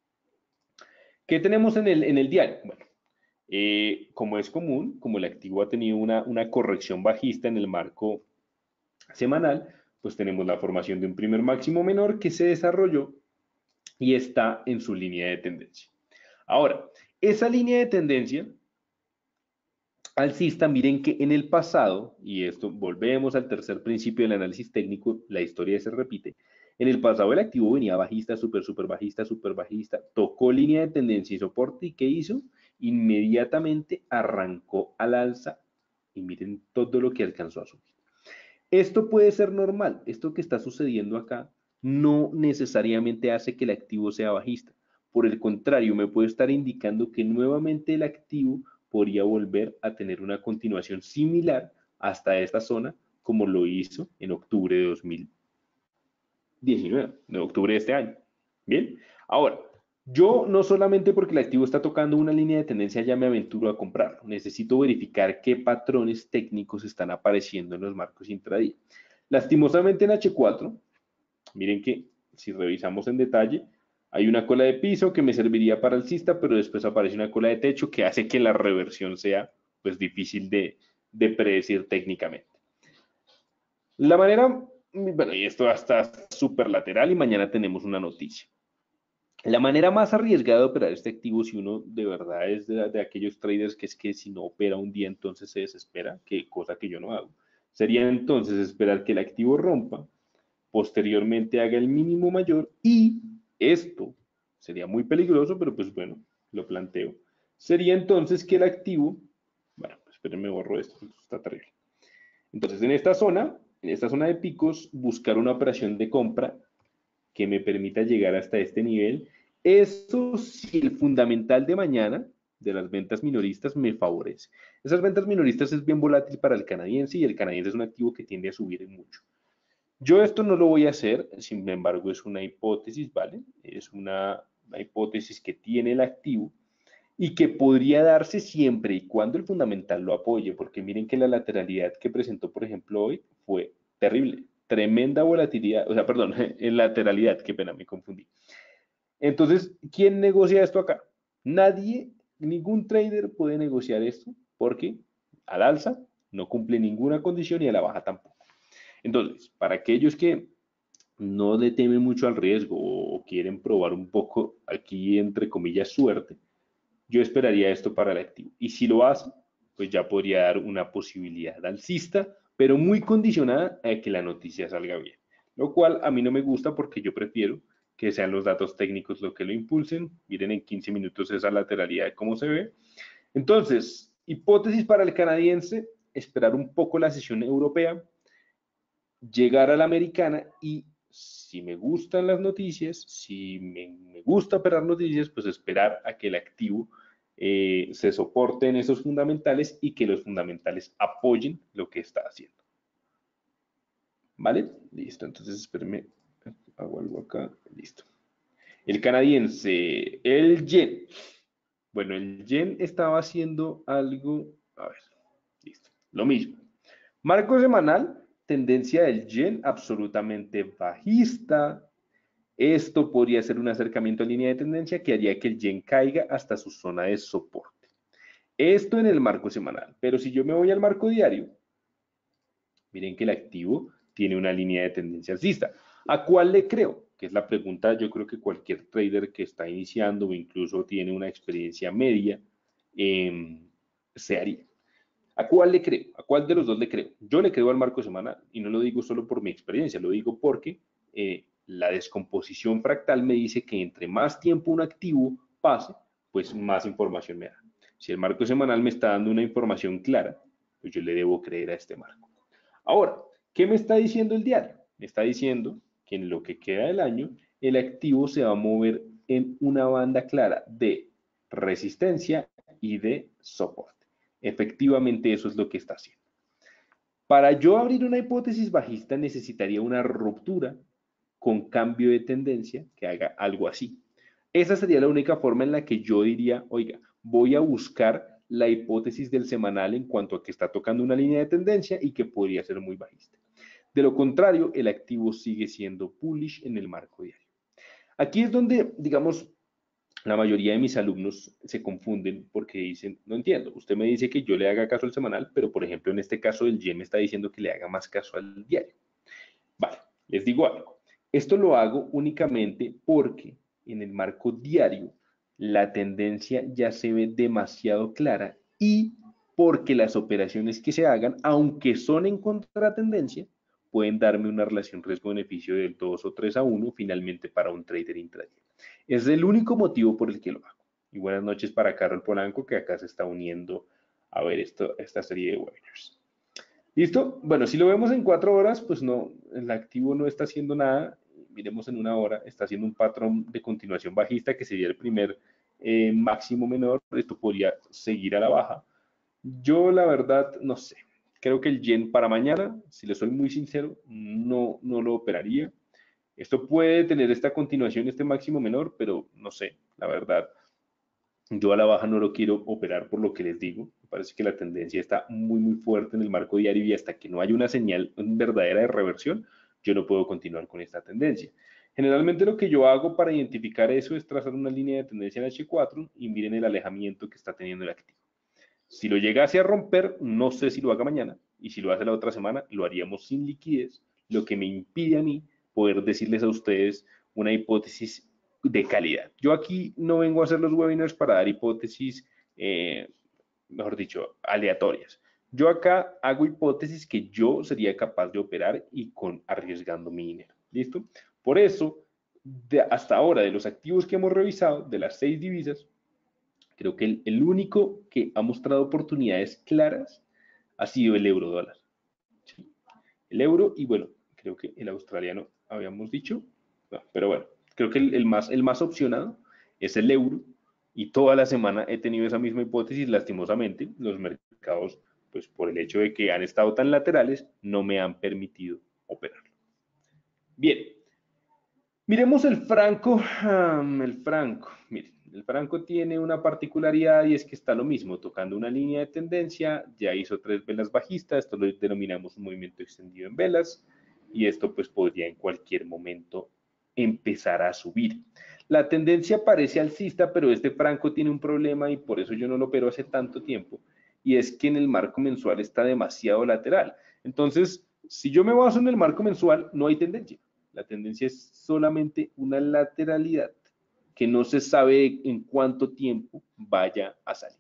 ¿Qué tenemos en el, en el diario? Bueno, eh, como es común, como el activo ha tenido una, una corrección bajista en el marco semanal, pues tenemos la formación de un primer máximo menor que se desarrolló y está en su línea de tendencia. Ahora, esa línea de tendencia alcista, miren que en el pasado, y esto volvemos al tercer principio del análisis técnico, la historia se repite, en el pasado el activo venía bajista, súper, súper bajista, súper bajista, tocó línea de tendencia y soporte, ¿y qué hizo? Inmediatamente arrancó al alza y miren todo lo que alcanzó a subir. Esto puede ser normal, esto que está sucediendo acá no necesariamente hace que el activo sea bajista. Por el contrario, me puede estar indicando que nuevamente el activo podría volver a tener una continuación similar hasta esta zona, como lo hizo en octubre de dos mil diecinueve, de octubre de este año. Bien, ahora, yo no solamente porque el activo está tocando una línea de tendencia ya me aventuro a comprarlo, necesito verificar qué patrones técnicos están apareciendo en los marcos intradía. Lastimosamente en H cuatro, miren que si revisamos en detalle, hay una cola de piso que me serviría para alcista, pero después aparece una cola de techo que hace que la reversión sea pues difícil de, de predecir técnicamente. La manera, bueno, y esto está súper lateral y mañana tenemos una noticia. La manera más arriesgada de operar este activo, si uno de verdad es de, de aquellos traders que es que si no opera un día entonces se desespera, que cosa que yo no hago, sería entonces esperar que el activo rompa, posteriormente haga el mínimo mayor y esto sería muy peligroso, pero pues bueno, lo planteo. Sería entonces que el activo, bueno, pues espérenme, borro esto, esto está terrible. Entonces en esta zona, en esta zona de picos, buscar una operación de compra que me permita llegar hasta este nivel. Eso si el fundamental de mañana de las ventas minoristas me favorece. Esas ventas minoristas es bien volátil para el canadiense y el canadiense es un activo que tiende a subir mucho. Yo esto no lo voy a hacer, sin embargo es una hipótesis, ¿vale? Es una, una hipótesis que tiene el activo y que podría darse siempre y cuando el fundamental lo apoye, porque miren que la lateralidad que presentó, por ejemplo, hoy fue terrible, tremenda volatilidad, o sea, perdón, en lateralidad, qué pena, me confundí. Entonces, ¿quién negocia esto acá? Nadie, ningún trader puede negociar esto porque al alza no cumple ninguna condición y a la baja tampoco. Entonces, para aquellos que no le temen mucho al riesgo o quieren probar un poco aquí, entre comillas, suerte, yo esperaría esto para el activo. Y si lo hace, pues ya podría dar una posibilidad alcista, pero muy condicionada a que la noticia salga bien. Lo cual a mí no me gusta porque yo prefiero que sean los datos técnicos lo que lo impulsen. Miren en quince minutos esa lateralidad de cómo se ve. Entonces, hipótesis para el canadiense, esperar un poco la sesión europea, llegar a la americana y si me gustan las noticias, si me, me gusta operar noticias, pues esperar a que el activo eh, se soporte en esos fundamentales y que los fundamentales apoyen lo que está haciendo. ¿Vale? Listo, entonces espérenme, hago algo acá, listo. El canadiense, el yen. Bueno, el yen estaba haciendo algo, a ver, listo, lo mismo. Marco semanal, tendencia del yen absolutamente bajista. Esto podría ser un acercamiento a línea de tendencia que haría que el yen caiga hasta su zona de soporte. Esto en el marco semanal, pero si yo me voy al marco diario, miren que el activo tiene una línea de tendencia alcista. ¿A cuál le creo? Que es la pregunta, yo creo que cualquier trader que está iniciando o incluso tiene una experiencia media eh, se haría. ¿A cuál le creo? ¿A cuál de los dos le creo? Yo le creo al marco semanal y no lo digo solo por mi experiencia, lo digo porque eh, la descomposición fractal me dice que entre más tiempo un activo pase, pues más información me da. Si el marco semanal me está dando una información clara, pues yo le debo creer a este marco. Ahora, ¿qué me está diciendo el diario? Me está diciendo que en lo que queda del año, el activo se va a mover en una banda clara de resistencia y de soporte. Efectivamente, eso es lo que está haciendo. Para yo abrir una hipótesis bajista necesitaría una ruptura con cambio de tendencia que haga algo así. Esa sería la única forma en la que yo diría, oiga, voy a buscar la hipótesis del semanal en cuanto a que está tocando una línea de tendencia y que podría ser muy bajista. De lo contrario, el activo sigue siendo bullish en el marco diario. Aquí es donde, digamos, la mayoría de mis alumnos se confunden porque dicen, no entiendo, usted me dice que yo le haga caso al semanal, pero por ejemplo en este caso el yen me está diciendo que le haga más caso al diario. Vale, les digo algo. Esto lo hago únicamente porque en el marco diario la tendencia ya se ve demasiado clara y porque las operaciones que se hagan, aunque son en contratendencia, pueden darme una relación riesgo-beneficio del dos o tres a uno finalmente para un trader intraday. Es el único motivo por el que lo hago. Y buenas noches para Carol Polanco, que acá se está uniendo a ver esto, esta serie de webinars. ¿Listo? Bueno, si lo vemos en cuatro horas, pues no, el activo no está haciendo nada. miremos en una hora, está haciendo un patrón de continuación bajista que sería el primer eh, máximo menor, esto podría seguir a la baja. Yo la verdad no sé, creo que el yen para mañana, si le soy muy sincero, no, no lo operaría. Esto puede tener esta continuación, este máximo menor, pero no sé, la verdad, yo a la baja no lo quiero operar por lo que les digo. Me parece que la tendencia está muy, muy fuerte en el marco diario y hasta que no haya una señal verdadera de reversión, yo no puedo continuar con esta tendencia. Generalmente lo que yo hago para identificar eso es trazar una línea de tendencia en H cuatro y miren el alejamiento que está teniendo el activo. Si lo llegase a romper, no sé si lo haga mañana, y si lo hace la otra semana, lo haríamos sin liquidez, lo que me impide a mí poder decirles a ustedes una hipótesis de calidad. Yo aquí no vengo a hacer los webinars para dar hipótesis, eh, mejor dicho, aleatorias. Yo acá hago hipótesis que yo sería capaz de operar y con arriesgando mi dinero. ¿Listo? Por eso, de, hasta ahora, de los activos que hemos revisado, de las seis divisas, creo que el, el único que ha mostrado oportunidades claras ha sido el euro dólar. ¿Sí? El euro y bueno, creo que el australiano habíamos dicho, no, pero bueno, creo que el, el, más, el más opcionado es el euro y toda la semana he tenido esa misma hipótesis, lastimosamente, los mercados, pues por el hecho de que han estado tan laterales, no me han permitido operarlo. Bien, miremos el franco, um, el franco, miren, el franco tiene una particularidad y es que está lo mismo, tocando una línea de tendencia, ya hizo tres velas bajistas, esto lo denominamos un movimiento extendido en velas, y esto pues podría en cualquier momento empezar a subir. La tendencia parece alcista, pero este franco tiene un problema y por eso yo no lo opero hace tanto tiempo, y es que en el marco mensual está demasiado lateral. Entonces, si yo me baso en el marco mensual, no hay tendencia. La tendencia es solamente una lateralidad que no se sabe en cuánto tiempo vaya a salir.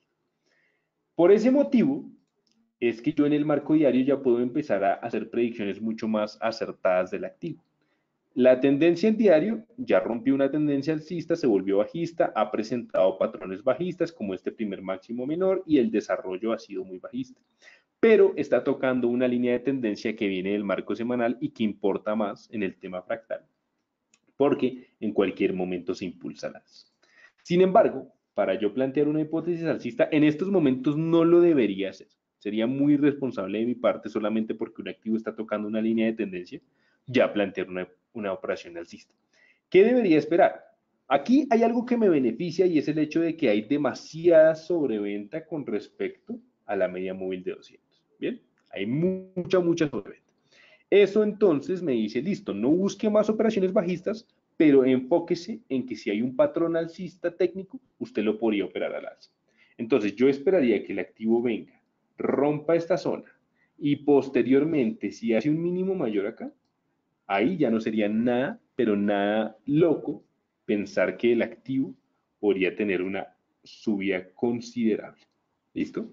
Por ese motivo, es que yo en el marco diario ya puedo empezar a hacer predicciones mucho más acertadas del activo. La tendencia en diario ya rompió una tendencia alcista, se volvió bajista, ha presentado patrones bajistas como este primer máximo menor y el desarrollo ha sido muy bajista. Pero está tocando una línea de tendencia que viene del marco semanal y que importa más en el tema fractal, porque en cualquier momento se impulsa al alza. Sin embargo, para yo plantear una hipótesis alcista, en estos momentos no lo debería hacer. Sería muy irresponsable de mi parte solamente porque un activo está tocando una línea de tendencia, ya plantear una, una operación alcista. ¿Qué debería esperar? Aquí hay algo que me beneficia y es el hecho de que hay demasiada sobreventa con respecto a la media móvil de doscientos. Bien, hay mucha, mucha sobreventa. Eso entonces me dice, listo, no busque más operaciones bajistas, pero enfóquese en que si hay un patrón alcista técnico, usted lo podría operar al alza. Entonces yo esperaría que el activo venga, rompa esta zona y posteriormente, si hace un mínimo mayor acá, ahí ya no sería nada, pero nada loco pensar que el activo podría tener una subida considerable. ¿Listo?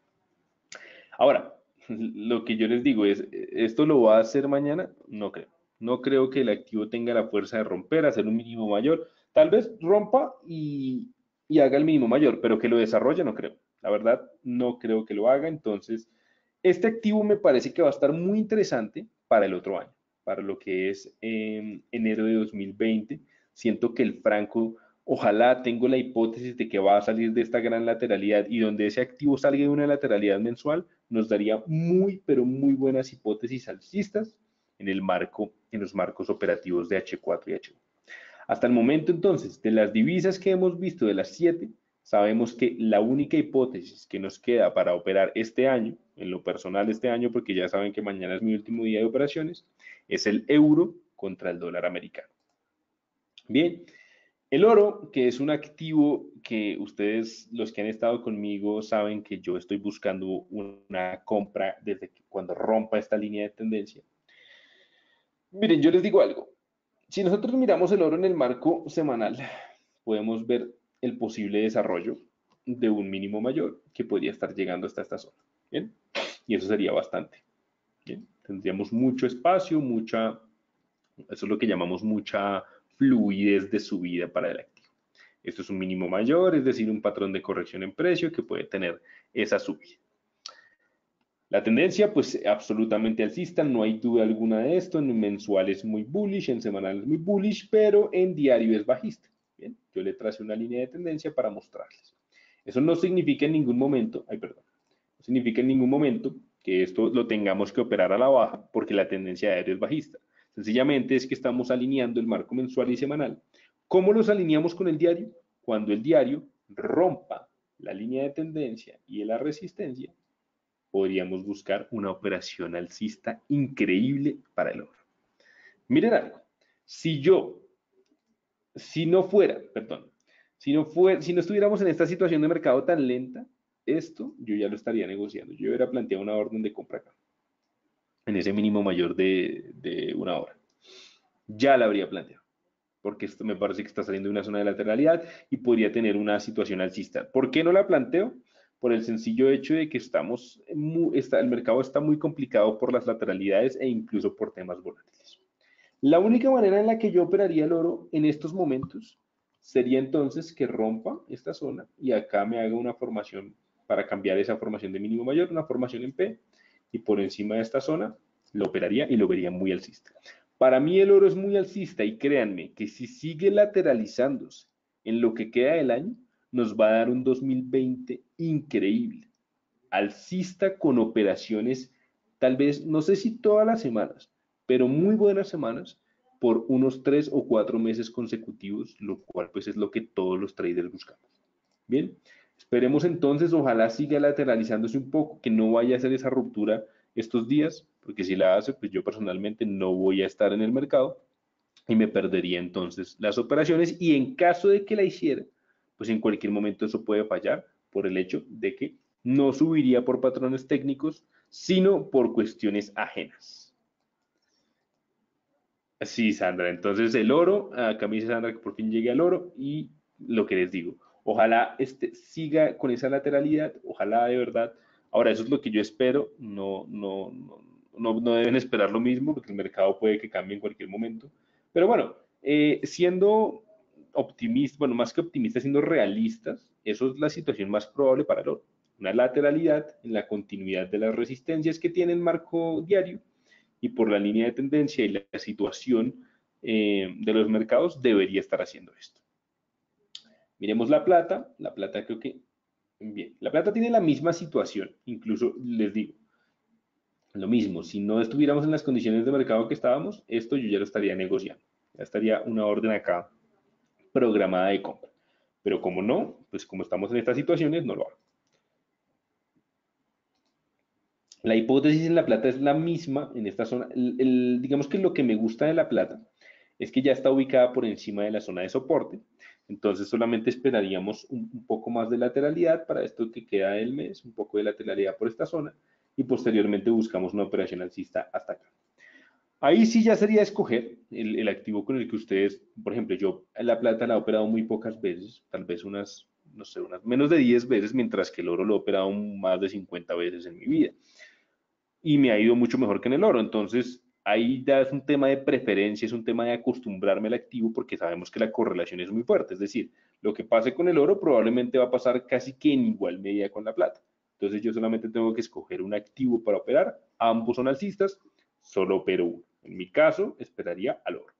Ahora, lo que yo les digo es, ¿esto lo va a hacer mañana? No creo. No creo que el activo tenga la fuerza de romper, hacer un mínimo mayor. Tal vez rompa y, y haga el mínimo mayor, pero que lo desarrolle no creo. La verdad, no creo que lo haga. Entonces, este activo me parece que va a estar muy interesante para el otro año, para lo que es eh, enero de dos mil veinte. Siento que el franco, ojalá tengo la hipótesis de que va a salir de esta gran lateralidad y donde ese activo salga de una lateralidad mensual, nos daría muy, pero muy buenas hipótesis alcistas en el marco, en los marcos operativos de H cuatro y H uno. Hasta el momento, entonces, de las divisas que hemos visto, de las siete, sabemos que la única hipótesis que nos queda para operar este año, en lo personal este año, porque ya saben que mañana es mi último día de operaciones, es el euro contra el dólar americano. Bien, el oro, que es un activo que ustedes, los que han estado conmigo, saben que yo estoy buscando una compra desde que cuando rompa esta línea de tendencia. Miren, yo les digo algo. Si nosotros miramos el oro en el marco semanal, podemos ver el posible desarrollo de un mínimo mayor que podría estar llegando hasta esta zona. ¿Bien? Y eso sería bastante. ¿Bien? Tendríamos mucho espacio, mucha, eso es lo que llamamos mucha fluidez de subida para el activo. Esto es un mínimo mayor, es decir, un patrón de corrección en precio que puede tener esa subida. La tendencia, pues absolutamente alcista, no hay duda alguna de esto. En mensual es muy bullish, en semanal es muy bullish, pero en diario es bajista. Bien, yo le tracé una línea de tendencia para mostrarles. Eso no significa en ningún momento, ay, perdón, no significa en ningún momento que esto lo tengamos que operar a la baja porque la tendencia diaria es bajista. Sencillamente es que estamos alineando el marco mensual y semanal. ¿Cómo los alineamos con el diario? Cuando el diario rompa la línea de tendencia y la resistencia, podríamos buscar una operación alcista increíble para el oro. Miren algo, si yo, si no fuera, perdón, si no, fuera, si no estuviéramos en esta situación de mercado tan lenta, esto yo ya lo estaría negociando. Yo hubiera planteado una orden de compra acá, en ese mínimo mayor de, de una hora. Ya la habría planteado, porque esto me parece que está saliendo de una zona de lateralidad y podría tener una situación alcista. ¿Por qué no la planteo? Por el sencillo hecho de que estamos muy, está, el mercado está muy complicado por las lateralidades e incluso por temas volátiles. La única manera en la que yo operaría el oro en estos momentos sería entonces que rompa esta zona y acá me haga una formación para cambiar esa formación de mínimo mayor, una formación en P, y por encima de esta zona lo operaría y lo vería muy alcista. Para mí el oro es muy alcista y créanme que si sigue lateralizándose en lo que queda del año, nos va a dar un dos mil veinte increíble. Alcista con operaciones, tal vez, no sé si todas las semanas, pero muy buenas semanas por unos tres o cuatro meses consecutivos, lo cual pues es lo que todos los traders buscamos. Bien, esperemos entonces, ojalá siga lateralizándose un poco, que no vaya a hacer esa ruptura estos días, porque si la hace, pues yo personalmente no voy a estar en el mercado y me perdería entonces las operaciones y en caso de que la hiciera, pues en cualquier momento eso puede fallar por el hecho de que no subiría por patrones técnicos, sino por cuestiones ajenas. Sí, Sandra, entonces el oro, acá me dice Sandra que por fin llegue al oro y lo que les digo, ojalá este siga con esa lateralidad, ojalá de verdad. Ahora, eso es lo que yo espero, no, no, no, no, no deben esperar lo mismo porque el mercado puede que cambie en cualquier momento. Pero bueno, eh, siendo optimistas, bueno, más que optimistas, siendo realistas, eso es la situación más probable para el oro. Una lateralidad en la continuidad de las resistencias que tiene el marco diario y por la línea de tendencia y la situación eh, de los mercados debería estar haciendo esto. Miremos la plata, la plata creo que, bien, la plata tiene la misma situación, incluso les digo, lo mismo, si no estuviéramos en las condiciones de mercado que estábamos, esto yo ya lo estaría negociando, ya estaría una orden acá programada de compra, pero como no, pues como estamos en estas situaciones, no lo hago. La hipótesis en la plata es la misma en esta zona. El, el, digamos que lo que me gusta de la plata es que ya está ubicada por encima de la zona de soporte. Entonces solamente esperaríamos un, un poco más de lateralidad para esto que queda del mes, un poco de lateralidad por esta zona y posteriormente buscamos una operación alcista hasta acá. Ahí sí ya sería escoger el, el activo con el que ustedes, por ejemplo, yo la plata la he operado muy pocas veces, tal vez unas, no sé, unas menos de diez veces, mientras que el oro lo he operado más de cincuenta veces en mi vida y me ha ido mucho mejor que en el oro. Entonces, ahí ya es un tema de preferencia, es un tema de acostumbrarme al activo porque sabemos que la correlación es muy fuerte. Es decir, lo que pase con el oro probablemente va a pasar casi que en igual medida con la plata. Entonces, yo solamente tengo que escoger un activo para operar. Ambos son alcistas, solo opero uno. En mi caso, esperaría al oro.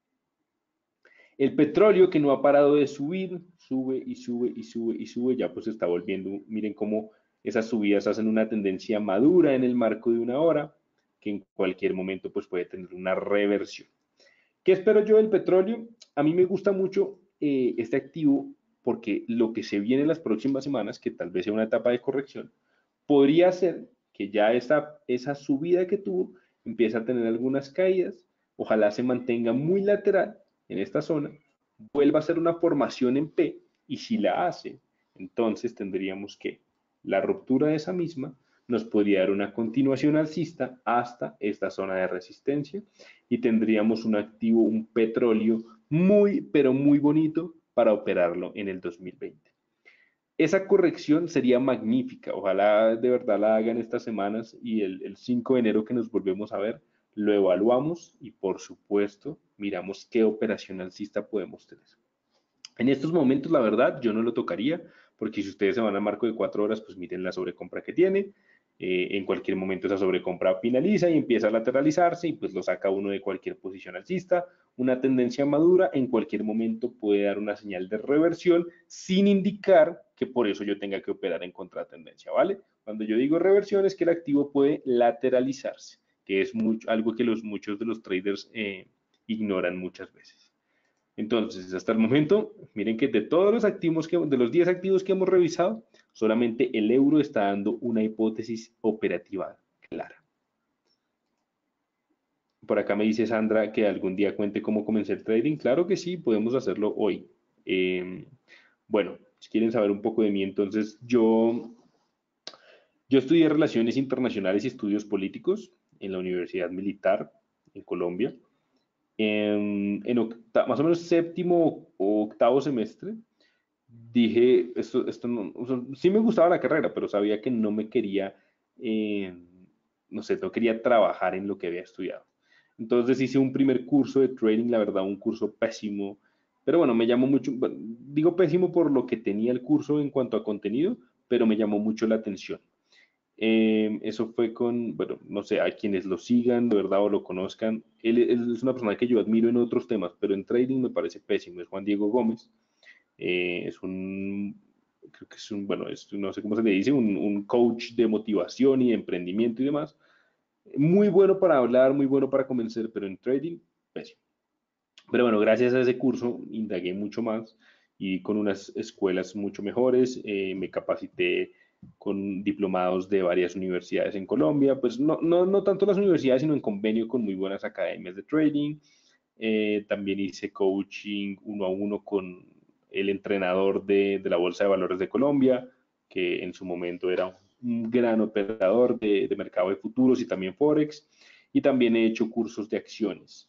El petróleo que no ha parado de subir, sube y sube y sube y sube, ya pues está volviendo, miren cómo esas subidas hacen una tendencia madura en el marco de una hora, que en cualquier momento pues puede tener una reversión. ¿Qué espero yo del petróleo? A mí me gusta mucho eh, este activo porque lo que se viene en las próximas semanas, que tal vez sea una etapa de corrección, podría ser que ya esa, esa subida que tuvo empiece a tener algunas caídas, ojalá se mantenga muy lateral en esta zona, vuelva a hacer una formación en P y si la hace, entonces tendríamos que la ruptura de esa misma nos podría dar una continuación alcista hasta esta zona de resistencia y tendríamos un activo, un petróleo muy, pero muy bonito para operarlo en el dos mil veinte. Esa corrección sería magnífica, ojalá de verdad la hagan estas semanas y el, el cinco de enero que nos volvemos a ver, lo evaluamos y por supuesto miramos qué operación alcista podemos tener. En estos momentos, la verdad, yo no lo tocaría, porque si ustedes se van a marco de cuatro horas, pues miren la sobrecompra que tiene. Eh, en cualquier momento esa sobrecompra finaliza y empieza a lateralizarse y pues lo saca uno de cualquier posición alcista. Una tendencia madura en cualquier momento puede dar una señal de reversión sin indicar que por eso yo tenga que operar en contratendencia, ¿vale? Cuando yo digo reversión es que el activo puede lateralizarse, que es mucho, algo que los, muchos de los traders eh, ignoran muchas veces. Entonces, hasta el momento, miren que de todos los activos, que, de los diez activos que hemos revisado, solamente el euro está dando una hipótesis operativa clara. Por acá me dice Sandra que algún día cuente cómo comencé el trading. Claro que sí, podemos hacerlo hoy. Eh, bueno, si quieren saber un poco de mí, entonces yo, yo estudié Relaciones Internacionales y Estudios Políticos en la Universidad Militar en Colombia. En, en octa, más o menos séptimo o octavo semestre, dije, esto, esto no, o sea, sí me gustaba la carrera, pero sabía que no me quería, eh, no sé, no quería trabajar en lo que había estudiado. Entonces hice un primer curso de trading, la verdad, un curso pésimo, pero bueno, me llamó mucho, bueno, digo pésimo por lo que tenía el curso en cuanto a contenido, pero me llamó mucho la atención. Eh, eso fue con, bueno, no sé, a quienes lo sigan, de verdad, o lo conozcan. Él, él es una persona que yo admiro en otros temas, pero en trading me parece pésimo. Es Juan Diego Gómez. Eh, es un, creo que es un, bueno, es, no sé cómo se le dice, un, un coach de motivación y de emprendimiento y demás. Muy bueno para hablar, muy bueno para convencer, pero en trading, pésimo. Pero bueno, gracias a ese curso indagué mucho más y con unas escuelas mucho mejores, eh, me capacité con diplomados de varias universidades en Colombia, pues no, no, no tanto las universidades, sino en convenio con muy buenas academias de trading. Eh, también hice coaching uno a uno con el entrenador de, de la Bolsa de Valores de Colombia, que en su momento era un gran operador de, de mercado de futuros y también Forex. Y también he hecho cursos de acciones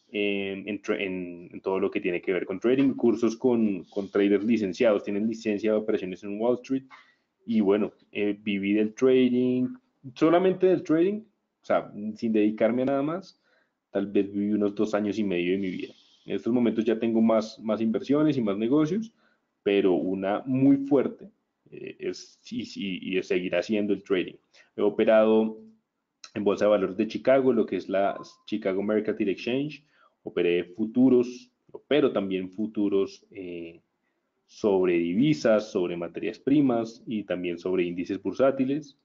en, en, en, todo lo que tiene que ver con trading, cursos con, con traders licenciados, tienen licencia de operaciones en Wall Street y bueno, eh, viví del trading, solamente del trading, o sea, sin dedicarme a nada más, tal vez viví unos dos años y medio de mi vida. En estos momentos ya tengo más, más inversiones y más negocios, pero una muy fuerte eh, es, y, y, y seguirá siendo el trading. He operado en Bolsa de Valores de Chicago, lo que es la Chicago Mercantile Exchange, operé futuros, opero también futuros eh, sobre divisas, sobre materias primas y también sobre índices bursátiles.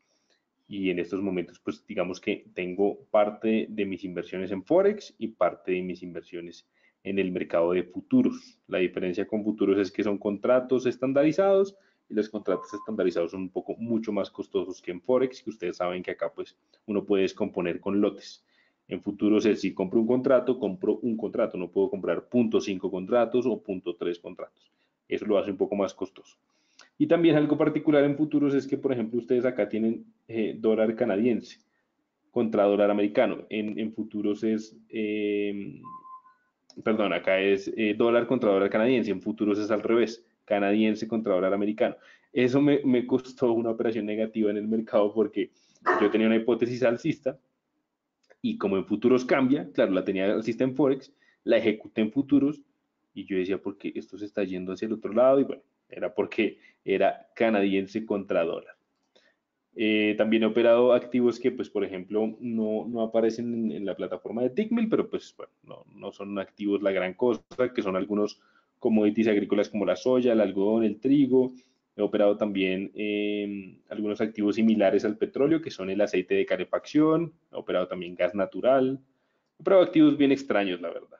Y en estos momentos, pues digamos que tengo parte de mis inversiones en Forex y parte de mis inversiones en el mercado de futuros. La diferencia con futuros es que son contratos estandarizados y los contratos estandarizados son un poco mucho más costosos que en Forex, que ustedes saben que acá pues uno puede descomponer con lotes. En futuros es si compro un contrato, compro un contrato, no puedo comprar punto cinco contratos o punto tres contratos. Eso lo hace un poco más costoso. Y también algo particular en futuros es que, por ejemplo, ustedes acá tienen eh, dólar canadiense contra dólar americano. En, en futuros es, eh, perdón, acá es eh, dólar contra dólar canadiense. En futuros es al revés, canadiense contra dólar americano. Eso me, me costó una operación negativa en el mercado porque yo tenía una hipótesis alcista y como en futuros cambia, claro, la tenía alcista en Forex, la ejecuté en futuros y yo decía, ¿por qué esto se está yendo hacia el otro lado? Y bueno, era porque era canadiense contra dólar. Eh, también he operado activos que, pues, por ejemplo, no, no aparecen en, en, la plataforma de Tickmill, pero pues, bueno, no, no son activos la gran cosa, que son algunos commodities agrícolas como la soya, el algodón, el trigo. He operado también eh, algunos activos similares al petróleo, que son el aceite de calefacción. He operado también gas natural. He operado activos bien extraños, la verdad.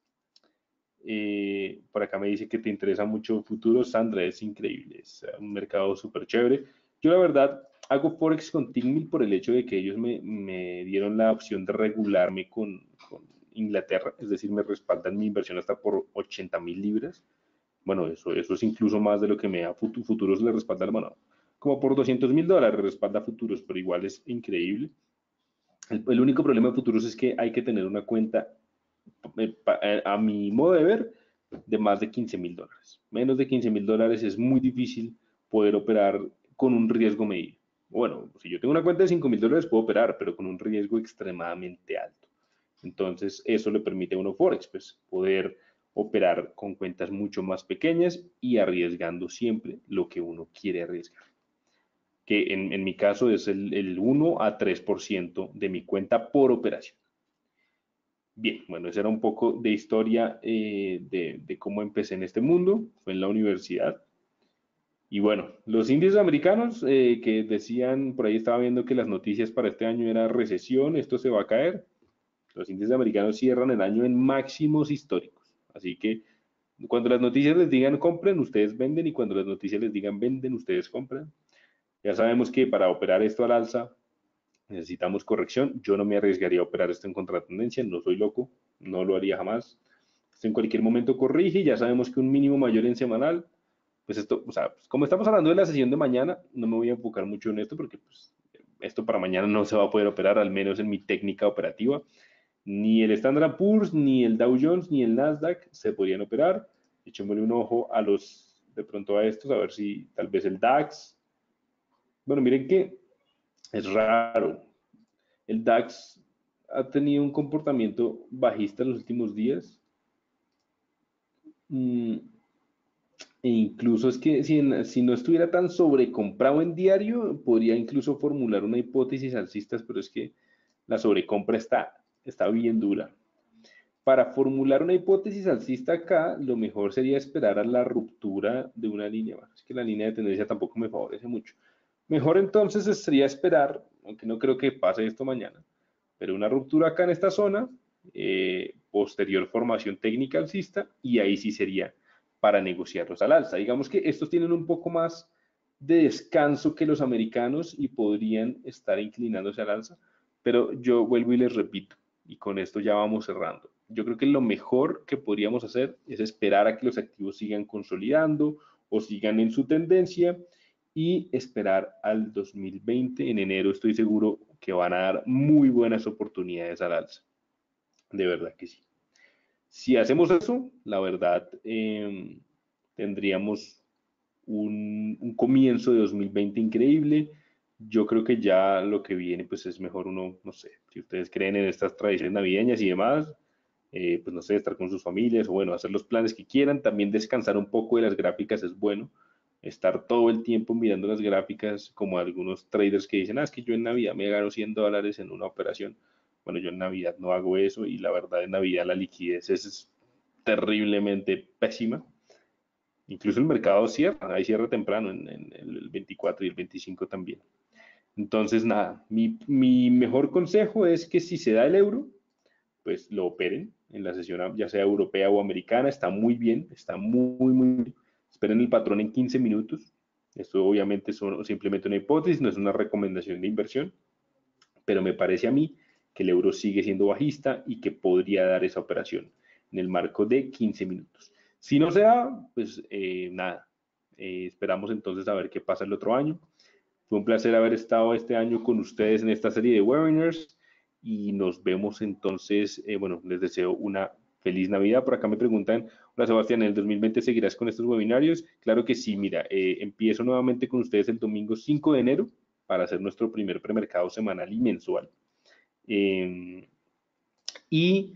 Eh, por acá me dice que te interesa mucho futuro, Sandra, es increíble, es un mercado súper chévere. Yo la verdad hago Forex con Tickmill por el hecho de que ellos me, me dieron la opción de regularme con, con, Inglaterra, es decir, me respaldan mi inversión hasta por ochenta mil libras. Bueno, eso, eso es incluso más de lo que me da Futuros, le respalda, bueno, como por doscientos mil dólares respalda Futuros, pero igual es increíble. El, el único problema de Futuros es que hay que tener una cuenta a mi modo de ver, de más de quince mil dólares. Menos de quince mil dólares es muy difícil poder operar con un riesgo medido. Bueno, si yo tengo una cuenta de cinco mil dólares puedo operar, pero con un riesgo extremadamente alto. Entonces, eso le permite a uno Forex, pues, poder operar con cuentas mucho más pequeñas y arriesgando siempre lo que uno quiere arriesgar. que en, en mi caso es el, el uno a tres por ciento de mi cuenta por operación. Bien, bueno, esa era un poco de historia eh, de, de cómo empecé en este mundo, fue en la universidad. Y bueno, los índices americanos eh, que decían, por ahí estaba viendo que las noticias para este año era recesión, esto se va a caer. Los índices americanos cierran el año en máximos históricos. Así que cuando las noticias les digan compren, ustedes venden, y cuando las noticias les digan venden, ustedes compran. Ya sabemos que para operar esto al alza necesitamos corrección. Yo no me arriesgaría a operar esto en contratendencia, no soy loco, no lo haría jamás. Esto en cualquier momento corrige, ya sabemos que un mínimo mayor en semanal, pues esto, o sea, pues como estamos hablando de la sesión de mañana, no me voy a enfocar mucho en esto porque pues, esto para mañana no se va a poder operar, al menos en mi técnica operativa. Ni el Standard and Poor's, ni el Dow Jones, ni el Nasdaq se podrían operar. Echémosle un ojo a los, de pronto a estos, a ver si tal vez el DAX. Bueno, miren que es raro. El DAX ha tenido un comportamiento bajista en los últimos días. Mm, e incluso es que si, en- si no estuviera tan sobrecomprado en diario, podría incluso formular una hipótesis alcista, pero es que la sobrecompra está, está bien dura. Para formular una hipótesis alcista acá, lo mejor sería esperar a la ruptura de una línea. Bueno, es que la línea de tendencia tampoco me favorece mucho. Mejor entonces sería esperar, aunque no creo que pase esto mañana, pero una ruptura acá en esta zona, eh, posterior formación técnica alcista, y ahí sí sería para negociarlos al alza. Digamos que estos tienen un poco más de descanso que los americanos y podrían estar inclinándose al alza, pero yo vuelvo y les repito, y con esto ya vamos cerrando. Yo creo que lo mejor que podríamos hacer es esperar a que los activos sigan consolidando o sigan en su tendencia y esperar al dos mil veinte. En enero estoy seguro que van a dar muy buenas oportunidades al alza. De verdad que sí. Si hacemos eso, la verdad, eh, tendríamos un, un, comienzo de dos mil veinte increíble. Yo creo que ya lo que viene, pues es mejor uno, no sé, si ustedes creen en estas tradiciones navideñas y demás, eh, pues no sé, estar con sus familias o bueno, hacer los planes que quieran, también descansar un poco de las gráficas es bueno, estar todo el tiempo mirando las gráficas como algunos traders que dicen, ah, es que yo en Navidad me gano cien dólares en una operación. Bueno, yo en Navidad no hago eso y la verdad en Navidad la liquidez es terriblemente pésima. Incluso el mercado cierra, hay cierre temprano en, en el veinticuatro y el veinticinco también. Entonces, nada, mi, mi mejor consejo es que si se da el euro, pues lo operen en la sesión ya sea europea o americana, está muy bien, está muy, muy bien. Esperen el patrón en quince minutos. Esto obviamente es simplemente una hipótesis, no es una recomendación de inversión, pero me parece a mí que el euro sigue siendo bajista y que podría dar esa operación en el marco de quince minutos. Si no se da, pues eh, nada, eh, esperamos entonces a ver qué pasa el otro año. Fue un placer haber estado este año con ustedes en esta serie de webinars y nos vemos entonces, eh, bueno, les deseo una feliz Navidad. Por acá me preguntan, hola Sebastián, ¿en el dos mil veinte seguirás con estos webinarios? Claro que sí, mira, eh, empiezo nuevamente con ustedes el domingo cinco de enero para hacer nuestro primer premercado semanal y mensual. Eh, y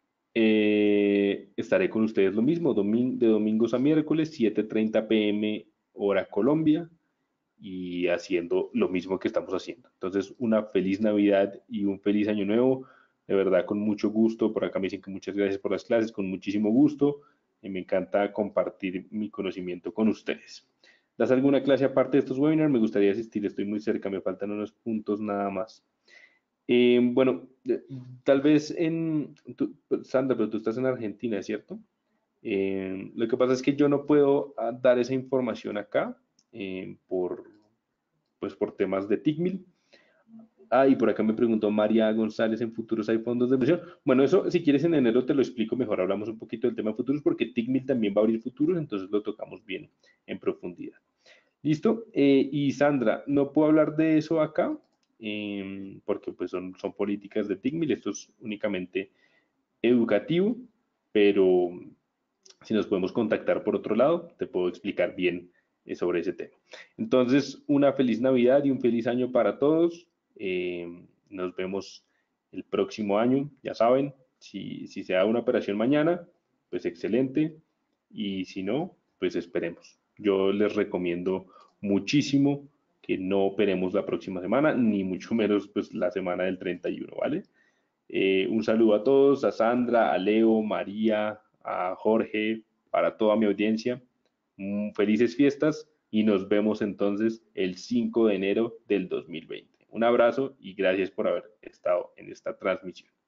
eh, estaré con ustedes lo mismo, domin de domingos a miércoles, siete y treinta p m hora Colombia, y haciendo lo mismo que estamos haciendo. Entonces, una feliz Navidad y un feliz Año Nuevo. De verdad, con mucho gusto. Por acá me dicen que muchas gracias por las clases, con muchísimo gusto. Y me encanta compartir mi conocimiento con ustedes. ¿Das alguna clase aparte de estos webinars? Me gustaría asistir, estoy muy cerca, me faltan unos puntos nada más. Eh, bueno, eh, tal vez en, tú, Sandra, pero tú estás en Argentina, ¿cierto? Eh, lo que pasa es que yo no puedo ah, dar esa información acá eh, por, pues por temas de TICMIL. Ah, y por acá me preguntó María González, ¿en futuros hay fondos de inversión? Bueno, eso si quieres en enero te lo explico mejor, hablamos un poquito del tema de futuros porque TICMIL también va a abrir futuros, entonces lo tocamos bien en profundidad. ¿Listo? Eh, y Sandra, no puedo hablar de eso acá eh, porque pues son, son políticas de TICMIL, esto es únicamente educativo, pero si nos podemos contactar por otro lado, te puedo explicar bien eh, sobre ese tema. Entonces, una feliz Navidad y un feliz año para todos. Eh, nos vemos el próximo año, ya saben, si, si se da una operación mañana, pues excelente, y si no, pues esperemos. Yo les recomiendo muchísimo que no operemos la próxima semana, ni mucho menos pues la semana del treinta y uno, ¿vale? Eh, un saludo a todos, a Sandra, a Leo, María, a Jorge, para toda mi audiencia. Mm, felices fiestas y nos vemos entonces el cinco de enero del dos mil veinte. Un abrazo y gracias por haber estado en esta transmisión.